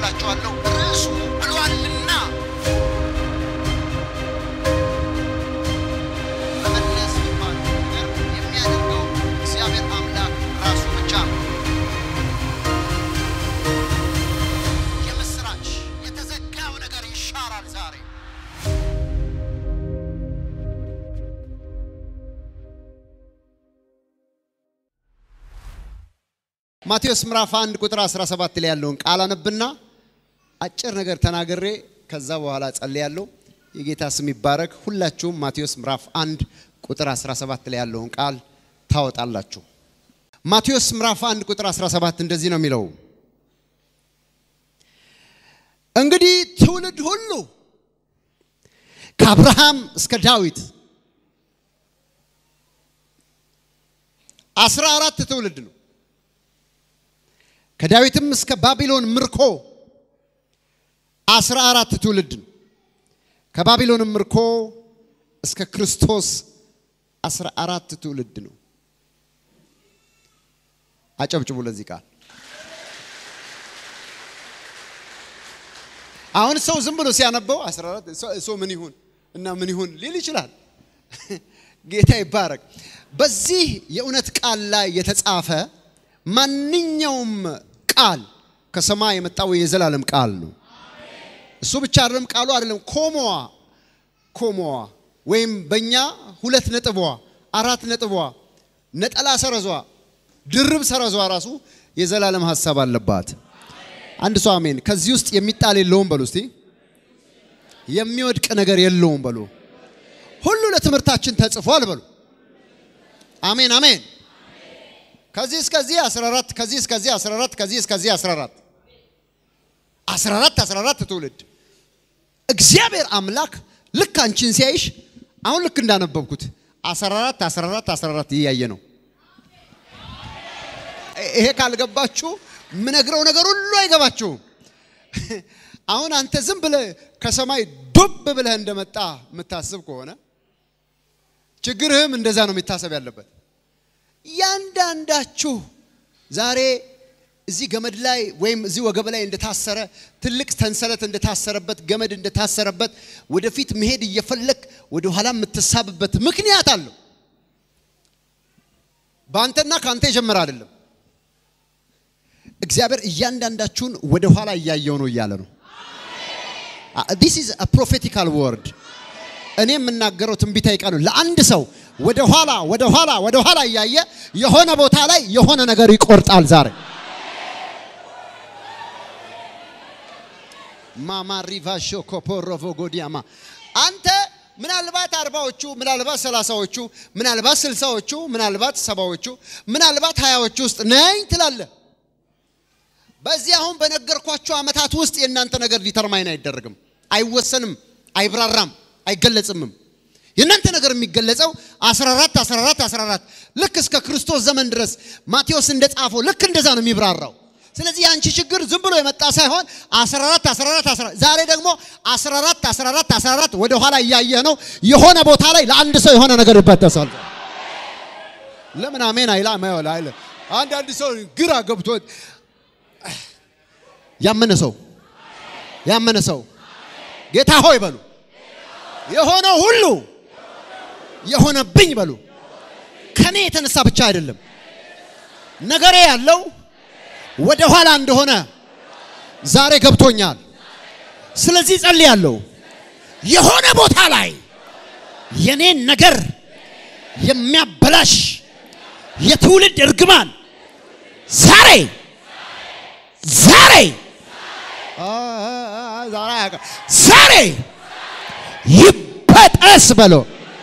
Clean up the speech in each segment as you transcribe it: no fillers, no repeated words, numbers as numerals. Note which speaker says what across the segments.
Speaker 1: ብላችኋለሁ ራሱ ብሏልና መመለስ የሚያደርገው እግዚአብሔር አምላክ ራሱ ብቻ የምስራች የተዘጋው ነገር ይሻራል ዛሬ ማቴዎስ ምዕራፍ 1 ቁጥር 17 ላይ ያለውን ቃል አነብና አጭር ነገር ተናግሬ ከዛ በኋላ ጸልያለሁ የጌታ ስም ይባረክ ሁላችሁም ማቴዎስ ምዕራፍ 1 ቁጥር 17 ላይ ያለውን ቃል ታወጣላችሁ ማቴዎስ ምዕራፍ 1 ቁጥር 17 እንደዚህ ነው የሚለው እንግዲህ ትውልድ ሁሉ ከአብርሃም እስከ ዳዊት 14 ትውልድ ነው ከዳዊትም እስከ ባቢሎን ምርኮ 14 ትውልድ ነው ከባቢሎን ምርኮ እስከ ክርስቶስ 14 ትውልድ ነው አጨብጭቡ ለዚህ ቃል አሁን ሰው ዝም ብሎ ሲያነበው 14 ሰው ምን ይሁን እና ምን ይሁን ሊል ይችላል ጌታ ይባረክ በዚህ የእውነት ቃል ላይ የተጻፈ ማንኛውም ቃል ከሰማይ የመጣው የዘላለም ቃል ነው እሱ ብቻ አይደለም ቃሉ አይደለም ኮሞዋ ወይም በእኛ 2 ነጥቧ 4 ነጥቧ ነጠላ ሰረዟ ድርብ ሰረዟ ራሱ የዘላለም ሐሳብ አለባት አንድ ሰው አሜን ከዚህ ውስጥ የሚጣል የለውም በሉ እስቲ የሚወድቅ ነገር የለውም በሉ ሁሉ ለትምህርታችን ተጽፏል በሉ አሜን አሜን ከዚህ እስከዚህ 14 ከዚህ እስከዚህ 14 ከዚህ እስከዚህ 14 ትውልድ እግዚአብሔር አምላክ ልክ አንቺን ሲያይሽ አሁን ልክ እንዳነበብኩት 14 ይያየ ነው ይሄ ካልገባችሁ ምነግረው ነገር ሁሉ አይገባችሁ አሁን አንተ ዝም ብለህ ከሰማይ ዱብ ብለህ እንደመጣ መታሰብ ከሆነ ችግርህም እንደዛ ነው የሚታሰብ ያለበት ያንዳንዳችሁ ዛሬ እዚህ ገመድ ላይ ወይም እዚህ ወገብ ላይ እንደታሰረ ትልቅ ተንሰለት እንደታሰረበት ገመድ እንደታሰረበት ወደፊት መሄድ እየፈለክ ወደ ኋላ የምትሳብበት ምክንያት አለው ባንተና ካንተ ይጀምር አይደለም እግዚአብሔር እያንዳንዳችሁን ወደ ኋላ ያያየው ነው ይያለ ነው this is a prophetical word እኔ የምናገረው ትንቢታዊ ቃል ነው ለአንድ ሰው ወደ ኋላ ያያየ የሆነ ቦታ ላይ የሆነ ነገር ይቆርጣል ዛሬ ማማ ሪቫሾ ኮፖሮቮ ጎዲያማ አንተ ምናልባት 40ዎቹ ምናልባት 30ዎቹ ምናልባት 60ዎቹ ምናልባት 70ዎቹ ምናልባት 20ዎቹ ውስጥ ነኝ ትላለህ በዚህ አሁን በነገርኳችሁ አመታት ውስጥ የናንተ ነገር ዲተርማይን አይደረግም አይወሰንም አይብራራም አይገለጽም የናንተ ነገር የሚገለጸው 14 ልክ እስከ ክርስቶስ ዘመን ድረስ ማቴዎስ እንደጻፈው ልክ እንደዛ ነው የሚብራራው ስለዚህ አንቺ ችግር ዝም ብሎ የመጣ ሳይሆን 14 ዛሬ ደግሞ 14 ወደ ኋላ ያያየ ነው የሆነ ቦታ ላይ ለአንድ ሰው የሆነ ነገር ይበተሳል ለምን አሜን አይላም አይወላይለ አንድ ሰው ግራ ገብቶት ያመነ ሰው ጌታ ሆይ በሉ የሆነ ሁሉ የሆነብኝ በሉ ከኔ የተነሳ ብቻ አይደለም ነገሬ ያለው ወደ ኋላ እንደሆነ ዛሬ ገብቶኛል ስለዚህ ጸልያለሁ የሆነ ቦታ ላይ የኔን ነገር የሚያበላሽ የትውልድ እርግማን ዛሬ ይበጠስ በሎ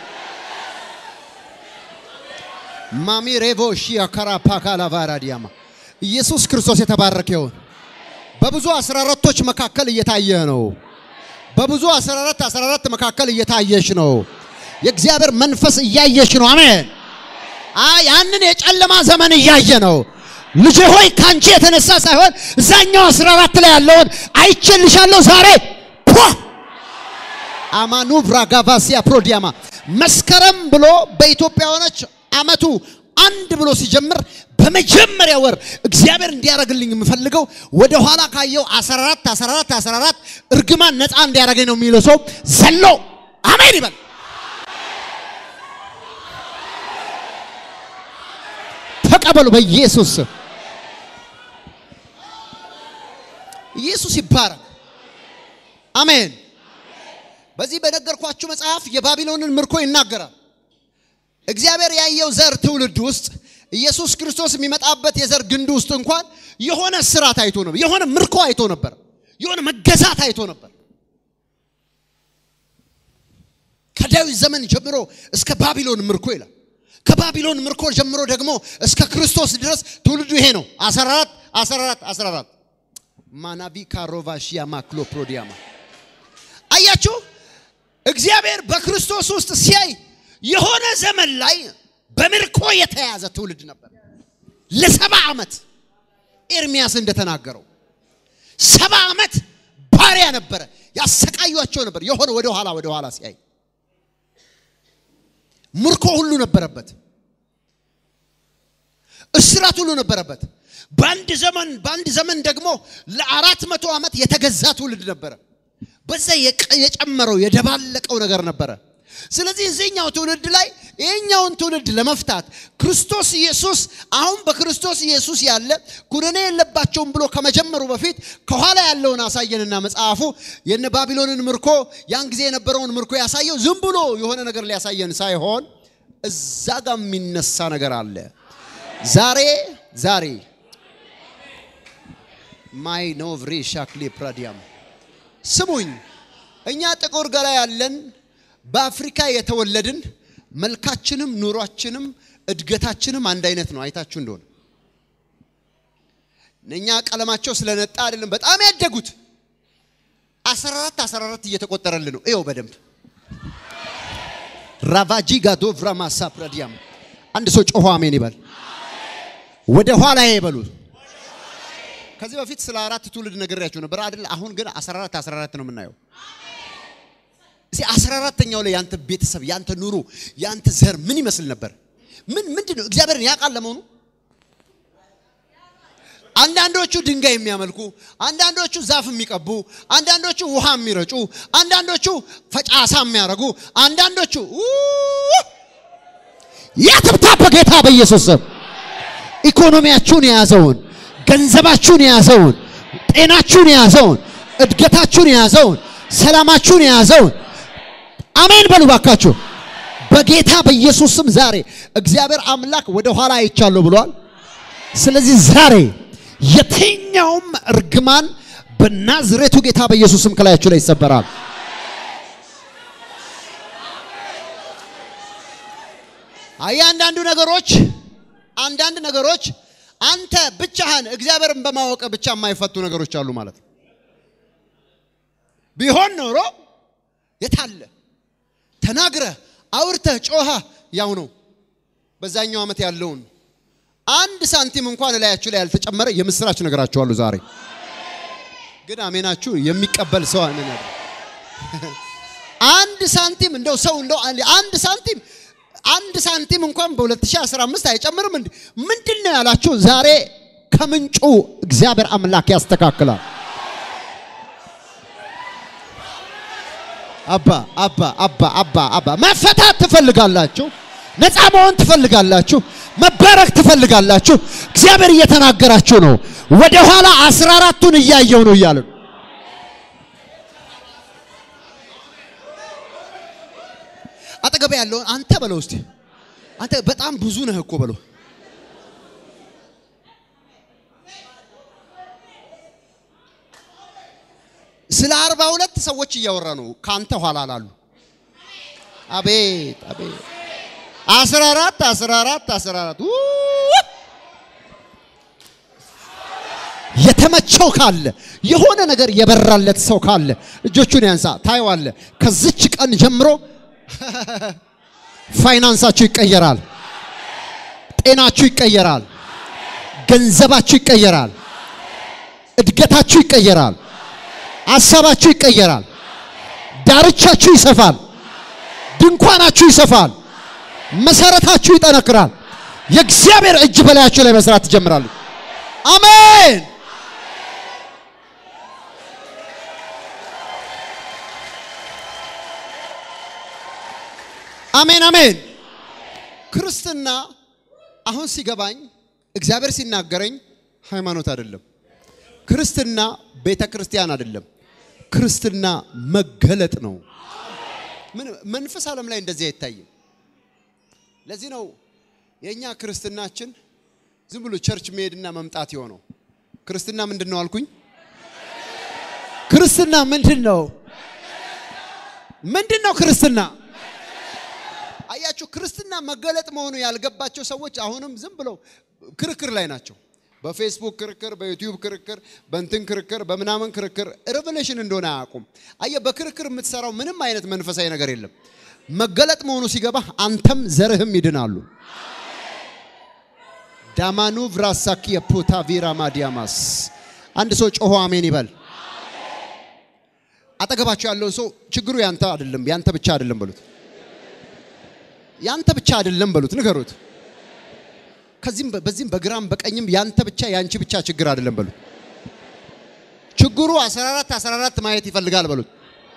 Speaker 1: ማሚ ሬቮሺ አካራፓካላ ቫራዲያማ ኢየሱስ ክርስቶስ የተባረከ ይሁን በብዙ 14ቶች መካከል እየታየ ነው በብዙ 14 መካከል እየታየሽ ነው የእግዚአብሔር መንፈስ እያየሽ ነው አሜን ያንን የጨለማ ዘመን እያየ ነው ልጄ ሆይ ካንቺ የተነሳ ሳይሆን እዛኛው 14 ላይ ያለውን አይችልሻለሁ ዛሬ አማኑ ብራጋቫሲያ ፕሮዲያማ መስከረም ብሎ በኢትዮጵያውያኖች አመቱ አንድ ብሎ ሲጀምር በመጀመሪያ ወር እግዚአብሔር እንዲያረግልኝ የምፈልገው ወደ ኋላ ካየው 14 እርግማን ነፃ እንዲያረገኝ ነው የሚለው ሰው ዘሎ አሜን ይበል። ተቀበሉ በኢየሱስ ስም። ኢየሱስ ይባረክ። አሜን። በዚህ በነገርኳችሁ መጽሐፍ የባቢሎንን ምርኮ ይናገራል። እግዚአብሔር ያየው ዘር ትውልድ ውስጥ ኢየሱስ ክርስቶስ የሚመጣበት የዘር ግንድ ውስጥ እንኳን የሆነ ስራት አይቶ ነበር፣ የሆነ ምርኮ አይቶ ነበር፣ የሆነ መገዛት አይቶ ነበር። ከዳዊት ዘመን ጀምሮ እስከ ባቢሎን ምርኮ ይላል። ከባቢሎን ምርኮ ጀምሮ ደግሞ እስከ ክርስቶስ ድረስ ትውልዱ ይሄ ነው። 14 ማናቢ ካሮቫሺያ ማክሎ ፕሮዲያማ አያችሁ። እግዚአብሔር በክርስቶስ ውስጥ ሲያይ የሆነ ዘመን ላይ በምርኮ የተያዘ ትውልድ ነበር ለ70 ዓመት። ኤርሚያስ እንደተናገረው 70 ዓመት ባሪያ ነበር፣ ያሰቃዩአቸው ነበር። የሆነ ወደ ኋላ ሲያይ ምርኮ ሁሉ ነበረበት፣ እስራት ሁሉ ነበረበት። በአንድ ዘመን ደግሞ ለ400 ዓመት የተገዛ ትውልድ ነበር። በዛ የጨመረው የደባለቀው ነገር ነበር። ስለዚህ እዚህኛው ትውልድ ላይ ይሄኛውን ትውልድ ለመፍታት ክርስቶስ ኢየሱስ አሁን በክርስቶስ ኢየሱስ ያለ ኩነኔ የለባቸውም ብሎ ከመጀመሩ በፊት ከኋላ ያለውን አሳየንና መጽሐፉ የነ ባቢሎንን ምርኮ ያን ጊዜ የነበረውን ምርኮ ያሳየው ዝም ብሎ የሆነ ነገር ሊያሳየን ሳይሆን እዛ ጋር የሚነሳ ነገር አለ። ዛሬ ማይ ኖቭሪ ሻክሊ ፕራዲያም ስሙኝ። እኛ ጥቁር ገላ ያለን በአፍሪካ የተወለድን መልካችንም ኑሯችንም እድገታችንም አንድ አይነት ነው። አይታችሁ እንደሆነ እኛ ቀለማቸው ስለነጣ አይደለም በጣም ያደጉት 14 እየተቆጠረልን ነው። እየው በደንብ ራቫጂ ጋዶ ፍራማሳ ፕራዲያም አንድ ሰው ጮሆ አሜን ይበል። ወደ ኋላ ይበሉ። ከዚህ በፊት ስለ 4 ትውልድ ነግሬያችሁ ነበር አይደል? አሁን ግን 14 ነው የምናየው። እዚህ 14ኛው ላይ ያንተ ቤተሰብ ያንተ ኑሮ ያንተ ዘር ምን ይመስል ነበር? ምንድነው? እግዚአብሔርን ያውቃል ለመሆኑ? አንዳንዶቹ ድንጋይ የሚያመልኩ፣ አንዳንዶቹ ዛፍ የሚቀቡ፣ አንዳንዶቹ ውሃ የሚረጩ፣ አንዳንዶቹ ፈጫሳ የሚያረጉ፣ አንዳንዶቹ ያትብታ በጌታ በኢየሱስ ስም ኢኮኖሚያችሁን የያዘውን ገንዘባችሁን የያዘውን ጤናችሁን የያዘውን እድገታችሁን የያዘውን ሰላማችሁን የያዘውን አሜን በሉ ባካችሁ። በጌታ በኢየሱስ ስም ዛሬ እግዚአብሔር አምላክ ወደ ኋላ አይቻለሁ ብሏል። ስለዚህ ዛሬ የትኛውም እርግማን በናዝሬቱ ጌታ በኢየሱስ ስም ከላያችሁ ላይ ይሰበራል። አንዳንድ ነገሮች አንተ ብቻህን እግዚአብሔርን በማወቅ ብቻ የማይፈቱ ነገሮች አሉ ማለት ነው። ቢሆን ኖሮ የታለ ተናግረህ አውርተህ ጮሃ ያው ነው። በዛኛው ዓመት ያለውን 1 ሳንቲም እንኳን ላያችሁ ላይ ያልተጨመረ የምስራች ነገራችኋለሁ ዛሬ። ግን አሜናችሁ የሚቀበል ሰው አሜን አይደል? 1 ሳንቲም እንደው ሰው እንደው 1 ሳንቲም እንኳን በ2015 አይጨምርም እንዴ? ምንድነው ያላችሁ? ዛሬ ከምንጩ እግዚአብሔር አምላክ ያስተካክላል። አባ መፈታት ትፈልጋላችሁ? ነፃ መሆን ትፈልጋላችሁ? መባረክ ትፈልጋላችሁ? እግዚአብሔር እየተናገራችሁ ነው። ወደ ኋላ 14ቱን እያየው ነው እያለ አጠገብ ያለው አንተ በለው እስቲ አንተ በጣም ብዙ ነህ እኮ በለው። ስለ 42 ሰዎች እያወራ ነው ካንተ ኋላ ላሉ። አቤት 14 የተመቸው ካለ የሆነ ነገር የበራለት ሰው ካለ እጆቹን ያንሳ። ታይዋለ ከዚች ቀን ጀምሮ ፋይናንሳችሁ ይቀየራል፣ ጤናችሁ ይቀየራል፣ ገንዘባችሁ ይቀየራል፣ እድገታችሁ ይቀየራል፣ አሳባችሁ ይቀየራል፣ ዳርቻችሁ ይሰፋል፣ ድንኳናችሁ ይሰፋል፣ መሰረታችሁ ይጠነክራል፣ የእግዚአብሔር እጅ በላያችሁ ላይ መስራት ትጀምራሉ። አሜን አሜን አሜን። ክርስትና አሁን ሲገባኝ እግዚአብሔር ሲናገረኝ ሃይማኖት አይደለም። ክርስትና ቤተክርስቲያን አይደለም። ክርስትና መገለጥ ነው። መንፈስ ዓለም ላይ እንደዚህ አይታይም። ለዚህ ነው የኛ ክርስትናችን ዝም ብሎ ቸርች መሄድና መምጣት የሆነው። ክርስትና ምንድነው አልኩኝ? ክርስትና ምንድነው? ምንድነው ክርስትና? አያችሁ ክርስትና መገለጥ መሆኑ ያልገባቸው ሰዎች አሁንም ዝም ብለው ክርክር ላይ ናቸው። በፌስቡክ ክርክር፣ በዩቲዩብ ክርክር፣ በእንትን ክርክር፣ በመናመን ክርክር ሬቨሌሽን እንደሆነ አያውቁም። አየ በክርክር የምትሰራው ምንም አይነት መንፈሳዊ ነገር የለም። መገለጥ መሆኑ ሲገባ አንተም ዘርህም ይድናሉ። ዳማኑ ቭራሳኪ የፖታ ቪራ ማዲያማስ አንድ ሰው ጮሆ አሜን ይበል። አጠገባቸው ያለው ሰው ችግሩ ያንተ አይደለም፣ ያንተ ብቻ አይደለም በሉት። ያንተ ብቻ አይደለም በሉት፣ ንገሩት። ከዚህም በዚህም በግራም በቀኝም ያንተ ብቻ ያንቺ ብቻ ችግር አይደለም በሉት። ችግሩ 14 ማየት ይፈልጋል በሉት።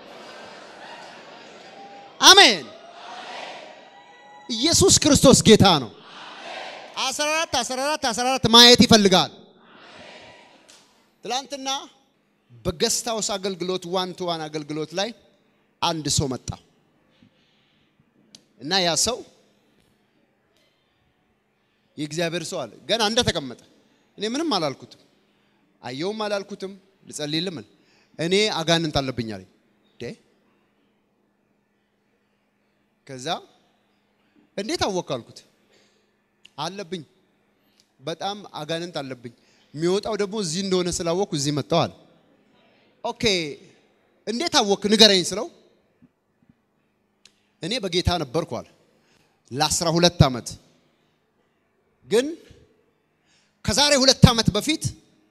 Speaker 1: አሜን። ኢየሱስ ክርስቶስ ጌታ ነው። 14 ማየት ይፈልጋል። ትላንትና በገስታውስ አገልግሎት ዋን ቱ ዋን አገልግሎት ላይ አንድ ሰው መጣ እና ያ ሰው የእግዚአብሔር ሰው አለ። ገና እንደ ተቀመጠ እኔ ምንም አላልኩትም፣ አየውም አላልኩትም፣ ልጸልይልም እኔ አጋንንት አለብኝ አለኝ። ከዛ እንዴት አወቃልኩት? አለብኝ፣ በጣም አጋንንት አለብኝ። የሚወጣው ደግሞ እዚህ እንደሆነ ስላወቅኩ እዚህ መጣዋል። ኦኬ እንዴት አወቅ ንገረኝ ስለው እኔ በጌታ ነበርኩ አለ ለ12 ዓመት። ግን ከዛሬ 2 ዓመት በፊት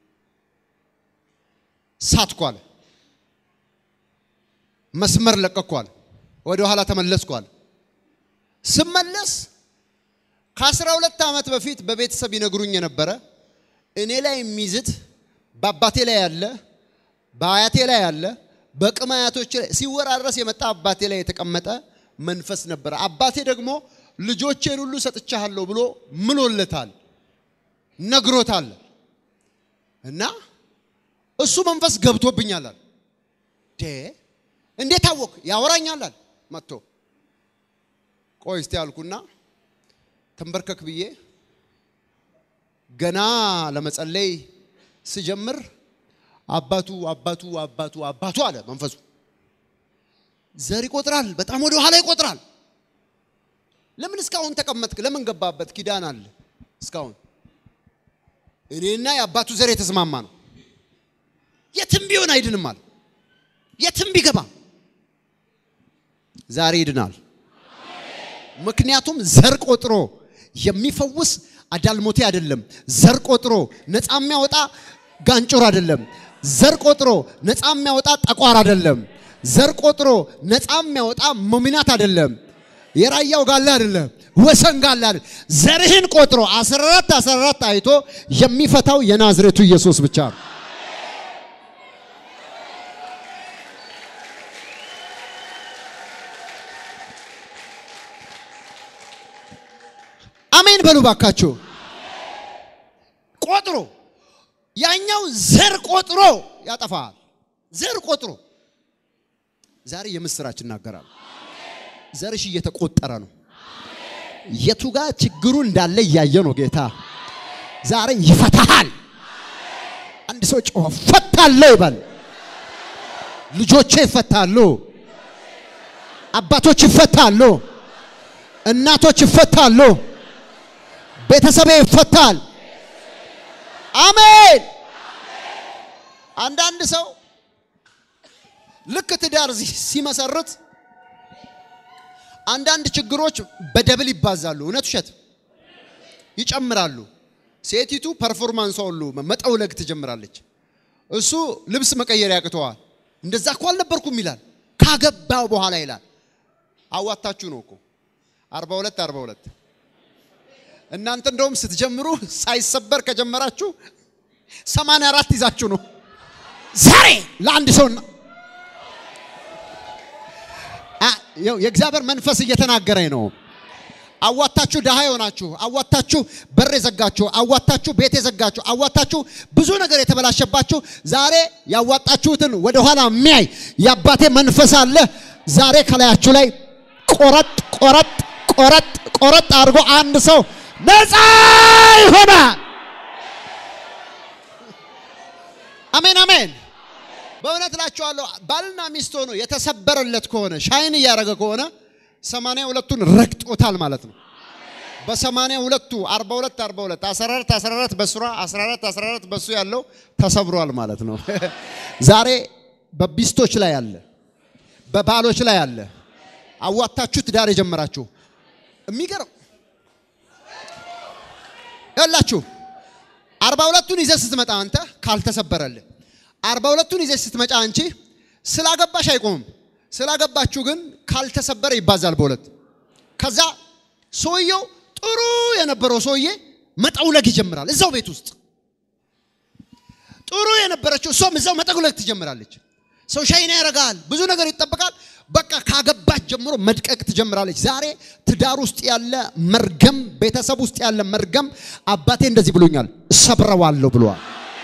Speaker 1: ሳትኩ አለ፣ መስመር ለቀቅኩ አለ፣ ወደ ኋላ ተመለስኩ አለ። ስመለስ ከ12 ዓመት በፊት በቤተሰብ ይነግሩኝ የነበረ እኔ ላይ የሚዝት በአባቴ ላይ ያለ በአያቴ ላይ ያለ በቅማያቶች ላይ ሲወራረስ የመጣ አባቴ ላይ የተቀመጠ መንፈስ ነበር። አባቴ ደግሞ ልጆቼን ሁሉ ሰጥቻለሁ ብሎ ምሎለታል፣ ነግሮታል። እና እሱ መንፈስ ገብቶብኛል አለ። እንዴት አወቅ? ያወራኛል አለ መጥቶ። ቆይ እስቲ አልኩና ተንበርከክ ብዬ ገና ለመጸለይ ስጀምር አባቱ አለ መንፈሱ። ዘር ይቆጥራል፣ በጣም ወደ ኋላ ይቆጥራል። ለምን እስካሁን ተቀመጥክ? ለምን ገባበት? ኪዳን አለ እስካሁን። እኔና የአባቱ ዘር የተስማማ ነው። የትም ቢሆን አይድንም አለ። የትም ቢገባ ዛሬ ይድናል። ምክንያቱም ዘር ቆጥሮ የሚፈውስ አዳልሞቴ አይደለም። ዘር ቆጥሮ ነፃ የሚያወጣ ጋንጮር አይደለም። ዘር ቆጥሮ ነፃ የሚያወጣ ጠቋር አይደለም። ዘር ቆጥሮ ነፃ የሚያወጣ ሞሚናት አይደለም። የራያው ጋላ አይደለም፣ ወሰን ጋላ አይደለም። ዘርህን ቆጥሮ 14 አይቶ የሚፈታው የናዝሬቱ ኢየሱስ ብቻ ነው። አሜን በሉ ባካችሁ። ቆጥሮ ያኛው ዘር ቆጥሮ ያጠፋል። ዘር ቆጥሮ ዛሬ የምስራች እናገራለሁ። ዘርሽ እየተቆጠረ ነው። የቱ ጋር ችግሩ እንዳለ ያየ ነው ጌታ። ዛሬ ይፈታሃል። አንድ ሰው ጮኸ ፈታለሁ ይባል። ልጆቼ ይፈታሉ፣ አባቶች ይፈታሉ፣ እናቶች ይፈታሉ፣ ቤተሰቤ ይፈታል። አሜን። አንዳንድ ሰው ልክ ትዳር ሲመሰርት አንዳንድ ችግሮች በደብል ይባዛሉ። እውነት ውሸት ይጨምራሉ። ሴቲቱ ፐርፎርማንሷ ሁሉ መጠውለግ ትጀምራለች። እሱ ልብስ መቀየር ያቅተዋል። እንደዛ እኮ አልነበርኩም ይላል። ካገባው በኋላ ይላል። አዋጣችሁ ነው እኮ 42 እናንተ እንደውም ስትጀምሩ ሳይሰበር ከጀመራችሁ 84 ይዛችሁ ነው ዛሬ ለአንድ ሰውና የእግዚአብሔር መንፈስ እየተናገረኝ ነው። አዋጣችሁ ደሃ ሆናችሁ አዋጣችሁ በር ዘጋችሁ አዋጣችሁ ቤት ዘጋችሁ አዋጣችሁ ብዙ ነገር የተበላሸባችሁ ዛሬ ያዋጣችሁትን ወደ ኋላ የሚያይ ያባቴ መንፈስ አለ። ዛሬ ከላያችሁ ላይ ቆረጥ አድርጎ አንድ ሰው ነፃ ይሆናል። አሜን አሜን። በእውነት እላችኋለሁ ባልና ሚስት ሆኖ የተሰበረለት ከሆነ ሻይን ያረገ ከሆነ 82ቱን ረግጦታል ማለት ነው። በ82ቱ 42 14 በስራ 14 በሱ ያለው ተሰብሯል ማለት ነው። ዛሬ በቢስቶች ላይ አለ በባሎች ላይ አለ አዋጣችሁ ትዳር የጀመራችሁ የሚገርም ያላችሁ 42ቱን ይዘህ ስትመጣ አንተ ካልተሰበረልህ 42ቱን ይዘህ ስትመጣ አንቺ ስላገባሽ አይቆምም። ስላገባችሁ ግን ካልተሰበረ ይባዛል በሁለት። ከዛ ሶየው ጥሩ የነበረው ሶዬ መጠውለግ ይጀምራል እዛው ቤት ውስጥ። ጥሩ የነበረችው ሶም እዛው መጠውለግ ትጀምራለች። ሰው ሻይና ያረጋል ብዙ ነገር ይጠበቃል። በቃ ካገባች ጀምሮ መድቀቅ ትጀምራለች። ዛሬ ትዳር ውስጥ ያለ መርገም ቤተሰብ ውስጥ ያለ መርገም አባቴ እንደዚህ ብሎኛል ሰብረዋለሁ ብሏል።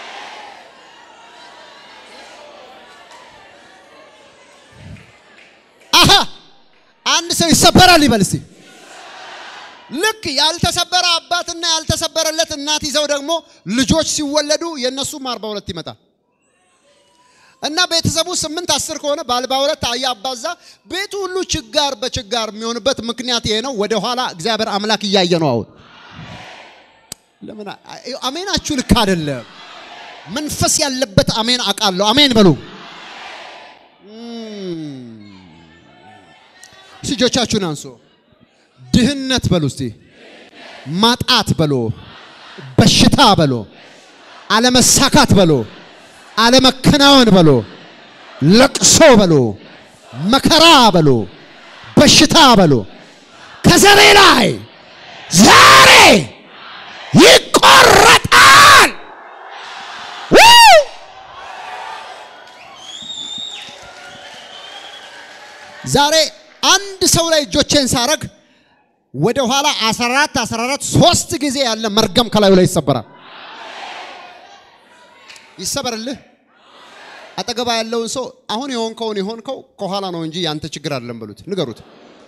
Speaker 1: አሃ አንድ ሰው ይሰበራል ይበል እስቲ። ልክ ያልተሰበረ አባትና ያልተሰበረለት እናት ይዘው ደግሞ ልጆች ሲወለዱ የነሱም 42 ይመጣል እና ቤተሰቡ 8 10 ከሆነ ባልባውለት ያባዛ ቤቱ ሁሉ ችጋር በችጋር የሚሆንበት ምክንያት ይሄ ነው። ወደ ኋላ እግዚአብሔር አምላክ እያየ ነው አሁን። ለምን አሜናችሁ ልክ አይደለም። መንፈስ ያለበት አሜን አቃለሁ። አሜን በሉ። ሲጆቻችሁን አንሱ። ድህነት በሉ እስቲ። ማጣት በሉ። በሽታ በሉ። አለመሳካት በሉ። አለመከናወን በሉ። ለቅሶ በሉ። መከራ በሉ። በሽታ በሉ። ከዘሬ ላይ ዛሬ ይቆረጣል። ዛሬ አንድ ሰው ላይ እጆቼን ሳረግ ወደ ኋላ 14 3 ጊዜ ያለ መርገም ከላዩ ላይ ይሰበራል። ይሰበርልህ። አጠገባ ያለውን ሰው አሁን የሆንከው ከኋላ ነው እንጂ ያንተ ችግር አይደለም በሉት። ንገሩት።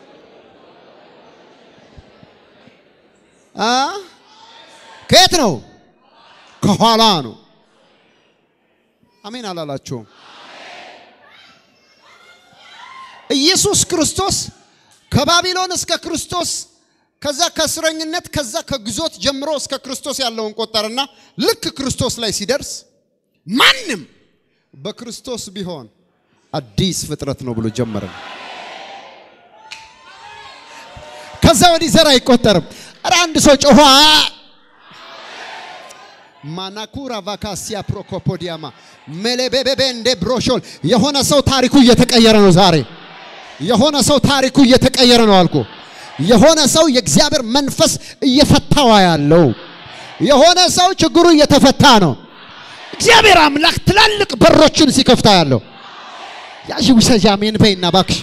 Speaker 1: ከየት ነው? ከኋላ ነው። አሜን አላላችሁም? ኢየሱስ ክርስቶስ ከባቢሎን እስከ ክርስቶስ ከዛ ከስረኝነት ከዛ ከግዞት ጀምሮ እስከ ክርስቶስ ያለውን ቆጠረና ልክ ክርስቶስ ላይ ሲደርስ ማንም በክርስቶስ ቢሆን አዲስ ፍጥረት ነው ብሎ ጀመረ። ከዛ ወዲህ ዘር አይቆጠርም። ኧረ አንድ ሰው ጮኻ ማናኩራ ቫካሲያ ፕሮኮፖዲያማ ሜሌቤቤቤ እንደ ብሮሾል የሆነ ሰው ታሪኩ እየተቀየረ ነው ዛሬ። የሆነ ሰው ታሪኩ እየተቀየረ ነው አልኩ። የሆነ ሰው የእግዚአብሔር መንፈስ እየፈታው ያለው የሆነ ሰው ችግሩ እየተፈታ ነው። እግዚአብሔር አምላክ ትላልቅ በሮችን ሲከፍታ ያለው ያጂ ወሰጃሜን በይና ባክሽ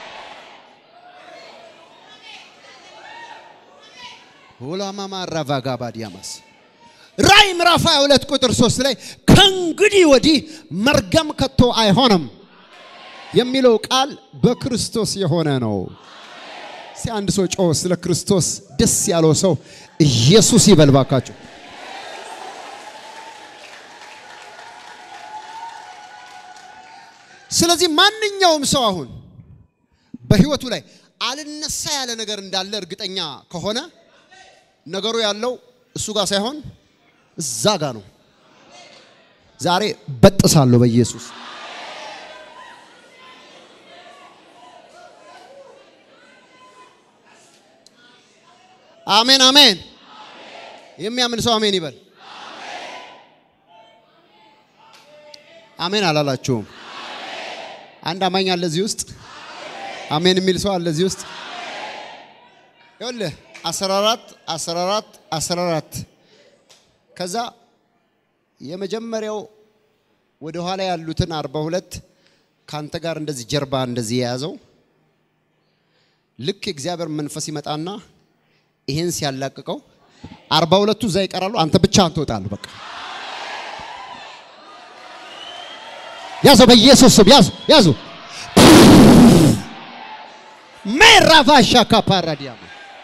Speaker 1: ወላማ ማራቫጋ ባዲያማስ ራዕይ ምዕራፍ 22 ቁጥር 3 ላይ ከእንግዲህ ወዲህ መርገም ከቶ አይሆንም የሚለው ቃል በክርስቶስ የሆነ ነው። አንድ ሰው ጮህ ስለ ክርስቶስ ደስ ያለው ሰው ኢየሱስ ይበልባካችሁ። ስለዚህ ማንኛውም ሰው አሁን በህይወቱ ላይ አልነሳ ያለ ነገር እንዳለ እርግጠኛ ከሆነ ነገሩ ያለው እሱ ጋር ሳይሆን እዛ ጋር ነው። ዛሬ በጥሳለሁ በኢየሱስ አሜን አሜን። የሚያምን ሰው አሜን ይበል። አሜን አላላችሁም? አንድ አማኝ አለ እዚህ ውስጥ አሜን የሚል ሰው አለ እዚህ ውስጥ። ይኸውልህ 14 ከዛ የመጀመሪያው ወደ ኋላ ያሉትን 42 ካንተ ጋር እንደዚህ ጀርባ እንደዚህ ያያዘው ልክ እግዚአብሔር መንፈስ ይመጣና ይሄን ሲያላቅቀው 42ቱ እዛ ይቀራሉ አንተ ብቻ ትወጣለህ በቃ ያዘው በኢየሱስ ስም ያዙ መራፋሻ ካፓራዲያም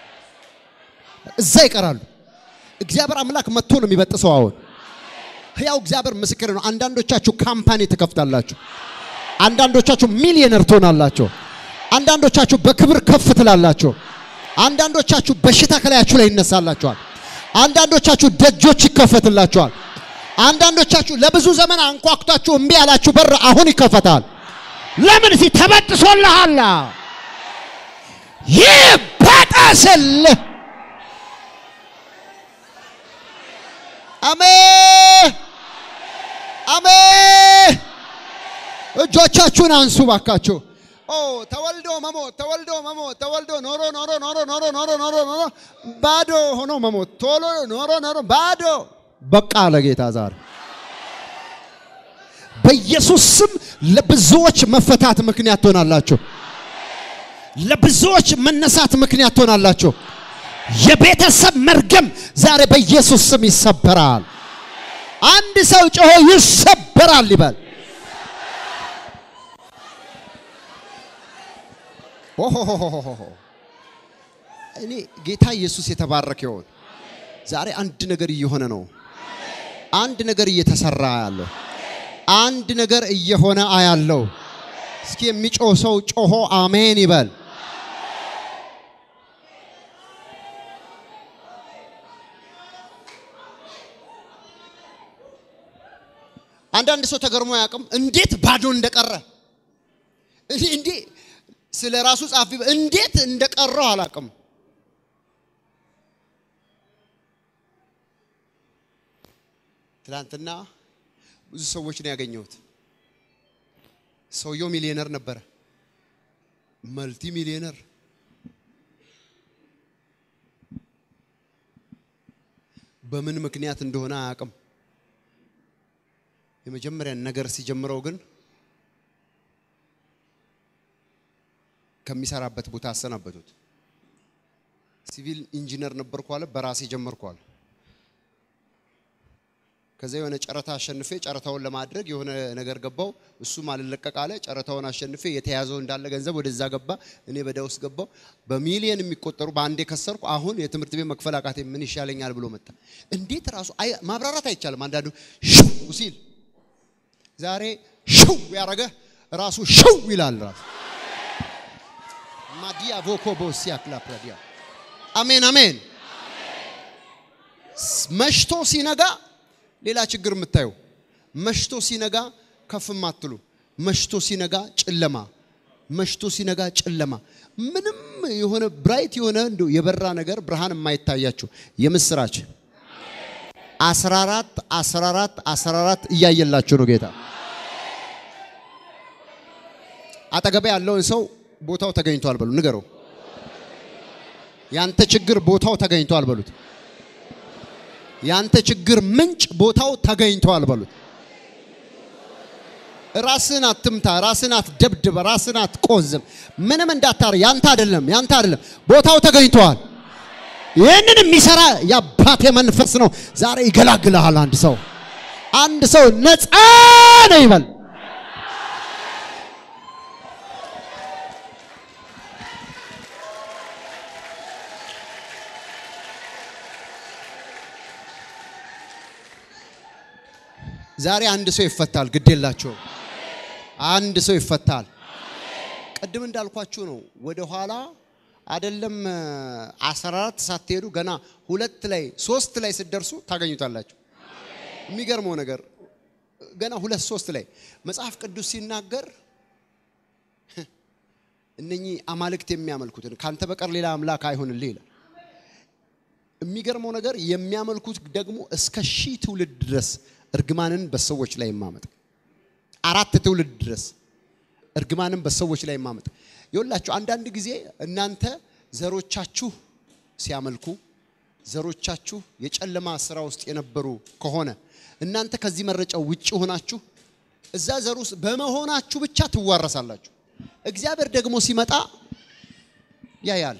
Speaker 1: እዛ ይቀራሉ እግዚአብሔር አምላክ መጥቶ ነው የሚበጥሰው አሁን ያው እግዚአብሔር ምስክር ነው አንዳንዶቻችሁ ካምፓኒ ተከፍታላችሁ አንዳንዶቻችሁ ሚሊዮነር ትሆናላችሁ አንዳንዶቻችሁ በክብር ከፍ ትላላችሁ አንዳንዶቻችሁ በሽታ ከላያችሁ ላይ ይነሳላችኋል አንዳንዶቻችሁ ደጆች ይከፈትላችኋል አንዳንዶቻችሁ ለብዙ ዘመን አንኳኩታችሁ እምቢ ያላችሁ በር አሁን ይከፈታል ለምን ሲ ተበጥሶልሃል ይበጣስል አሜን እጆቻችሁን አንሱ ባካችሁ ተወልዶ ኖሮ ባዶ ሆኖ መሞት ቶሎ ኖሮ ባዶ በቃ ለጌታ ዛሬ በኢየሱስ ስም ለብዙዎች መፈታት ምክንያት ትሆናላችሁ ለብዙዎች መነሳት ምክንያት ትሆናላችሁ የቤተሰብ መርገም ዛሬ በኢየሱስ ስም ይሰበራል አንድ ሰው ጮሆ ይሰበራል ይበል እኔ ጌታ ኢየሱስ የተባረከ ይሁን ዛሬ አንድ ነገር እየሆነ ነው አንድ ነገር እየተሰራ ያለው አንድ ነገር እየሆነ አያለው እስኪ የሚጮህ ሰው ጮሆ አሜን ይበል አንዳንድ ሰው ተገርሞ ያቀም እንዴት ባዶ እንደቀረ እንዴ ስለራሱ ጻፊ እንዴት እንደቀረው አላቀም ትላንትና ብዙ ሰዎች ነው ያገኘሁት ሰውየው ሚሊዮነር ነበር መልቲ ሚሊዮነር በምን ምክንያት እንደሆነ አያውቅም የመጀመሪያ ነገር ሲጀምረው ግን ከሚሰራበት ቦታ አሰናበቱት ሲቪል ኢንጂነር ነበርኩ አለ በራሴ ጀመርኩ አለ ከዛ የሆነ ጨረታ አሸንፌ ጨረታውን ለማድረግ የሆነ ነገር ገባው እሱ ማልለቀቅ አለ ጨረታውን አሸንፌ የተያዘው እንዳለ ገንዘብ ወደዛ ገባ እኔ በዳውስ ገባው በሚሊዮን የሚቆጠሩ ባንዴ ከሰርኩ አሁን የትምህርት ቤት መክፈል አቃቴ ምን ይሻለኛል ብሎ መጣ እንዴት ራሱ ማብራራት አይቻልም አንዳንዱ ሹ ሲል ዛሬ ሹ ያረገ ራሱ ሹ ይላል ራሱ ማዲያ ቮኮቦሲያ ክላፕራዲያ አሜን መሽቶ ሲነጋ ሌላ ችግር የምታዩ መሽቶ ሲነጋ ከፍም አትሉ መሽቶ ሲነጋ ጨለማ ምንም የሆነ ብራይት የሆነ እንደው የበራ ነገር ብርሃን የማይታያችሁ የምስራች 14 እያየላችሁ ነው ጌታ አጠገብ ያለውን ሰው ቦታው ተገኝቷል በሉ ንገረው ያንተ ችግር ቦታው ተገኝቷል በሉት ያንተ ችግር ምንጭ ቦታው ተገኝቷል በሉት ራስን አትምታ ራስን አትደብድብ ራስን አትቆዝም ምንም እንዳታር ያንተ አይደለም ቦታው ተገኝቷል ይሄንን የሚሰራ ያባቴ መንፈስ ነው ዛሬ ይገላግልሃል አንድ ሰው ነፃ ነው ይበል ዛሬ አንድ ሰው ይፈታል ግዴላችሁ አንድ ሰው ይፈታል ቀድም እንዳልኳችሁ ነው ወደ ኋላ አይደለም 14 ሳትሄዱ ገና 2 ላይ 3 ላይ ሲደርሱ ታገኙታላችሁ የሚገርመው ነገር ገና 2 3 ላይ መጽሐፍ ቅዱስ ሲናገር እነኚህ አማልክት የሚያመልኩትን ካንተ በቀር ሌላ አምላክ አይሆንልህ ይላል የሚገርመው ነገር የሚያመልኩት ደግሞ እስከ 1000 ትውልድ ድረስ እርግማንን በሰዎች ላይ ማመጥ 4 ትውልድ ድረስ እርግማንን በሰዎች ላይ ማመጥ ይወላችሁ አንዳንድ ጊዜ እናንተ ዘሮቻችሁ ሲያመልኩ ዘሮቻችሁ የጨለማ ስራ ውስጥ የነበሩ ከሆነ እናንተ ከዚህ መረጫው ውጪ ሆናችሁ እዛ ዘር ውስጥ በመሆናችሁ ብቻ ትዋረሳላችሁ። እግዚአብሔር ደግሞ ሲመጣ ያያል።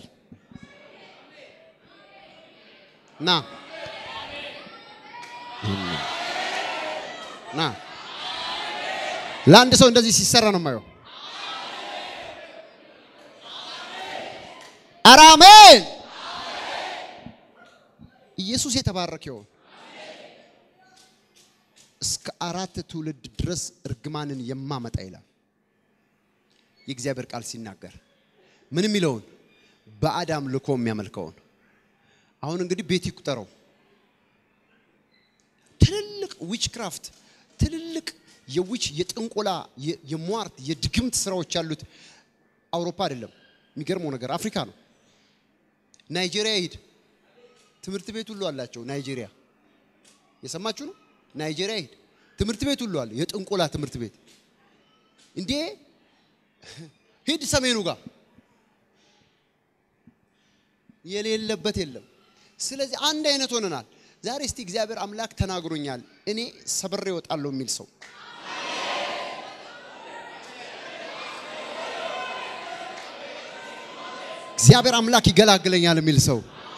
Speaker 1: ና ለአንድ ሰው እንደዚህ ሲሰራ ነው የማየው። አሜን። ኢየሱስ የተባረከው እስከ 4 ትውልድ ድረስ እርግማንን የማመጣ ይላል የእግዚአብሔር ቃል ሲናገር። ምንም ይለውን በአዳም ልኮ የሚያመልከውን አሁን እንግዲህ ቤት ይቁጠረው። ትልልቅ ዊችክራፍት ትልልቅ የዊች የጥንቆላ የሟርት የድግምት ስራዎች ያሉት አውሮፓ አይደለም። የሚገርመው ነገር አፍሪካ ነው። ናይጄሪያ ሂድ ትምህርት ቤት ሁሉ አላቸው። ናይጄሪያ የሰማችሁ ነው? ናይጄሪያ ሂድ ትምህርት ቤት ሁሉ አለ። የጥንቆላ ትምህርት ቤት እንዴ! ሂድ ሰሜኑ ጋር የሌለበት የለም። ስለዚህ አንድ አይነት ሆነናል። ዛሬ እስቲ እግዚአብሔር አምላክ ተናግሮኛል እኔ ሰብሬ እወጣለሁ የሚል ሰው እግዚአብሔር አምላክ ይገላግለኛል የሚል ሰው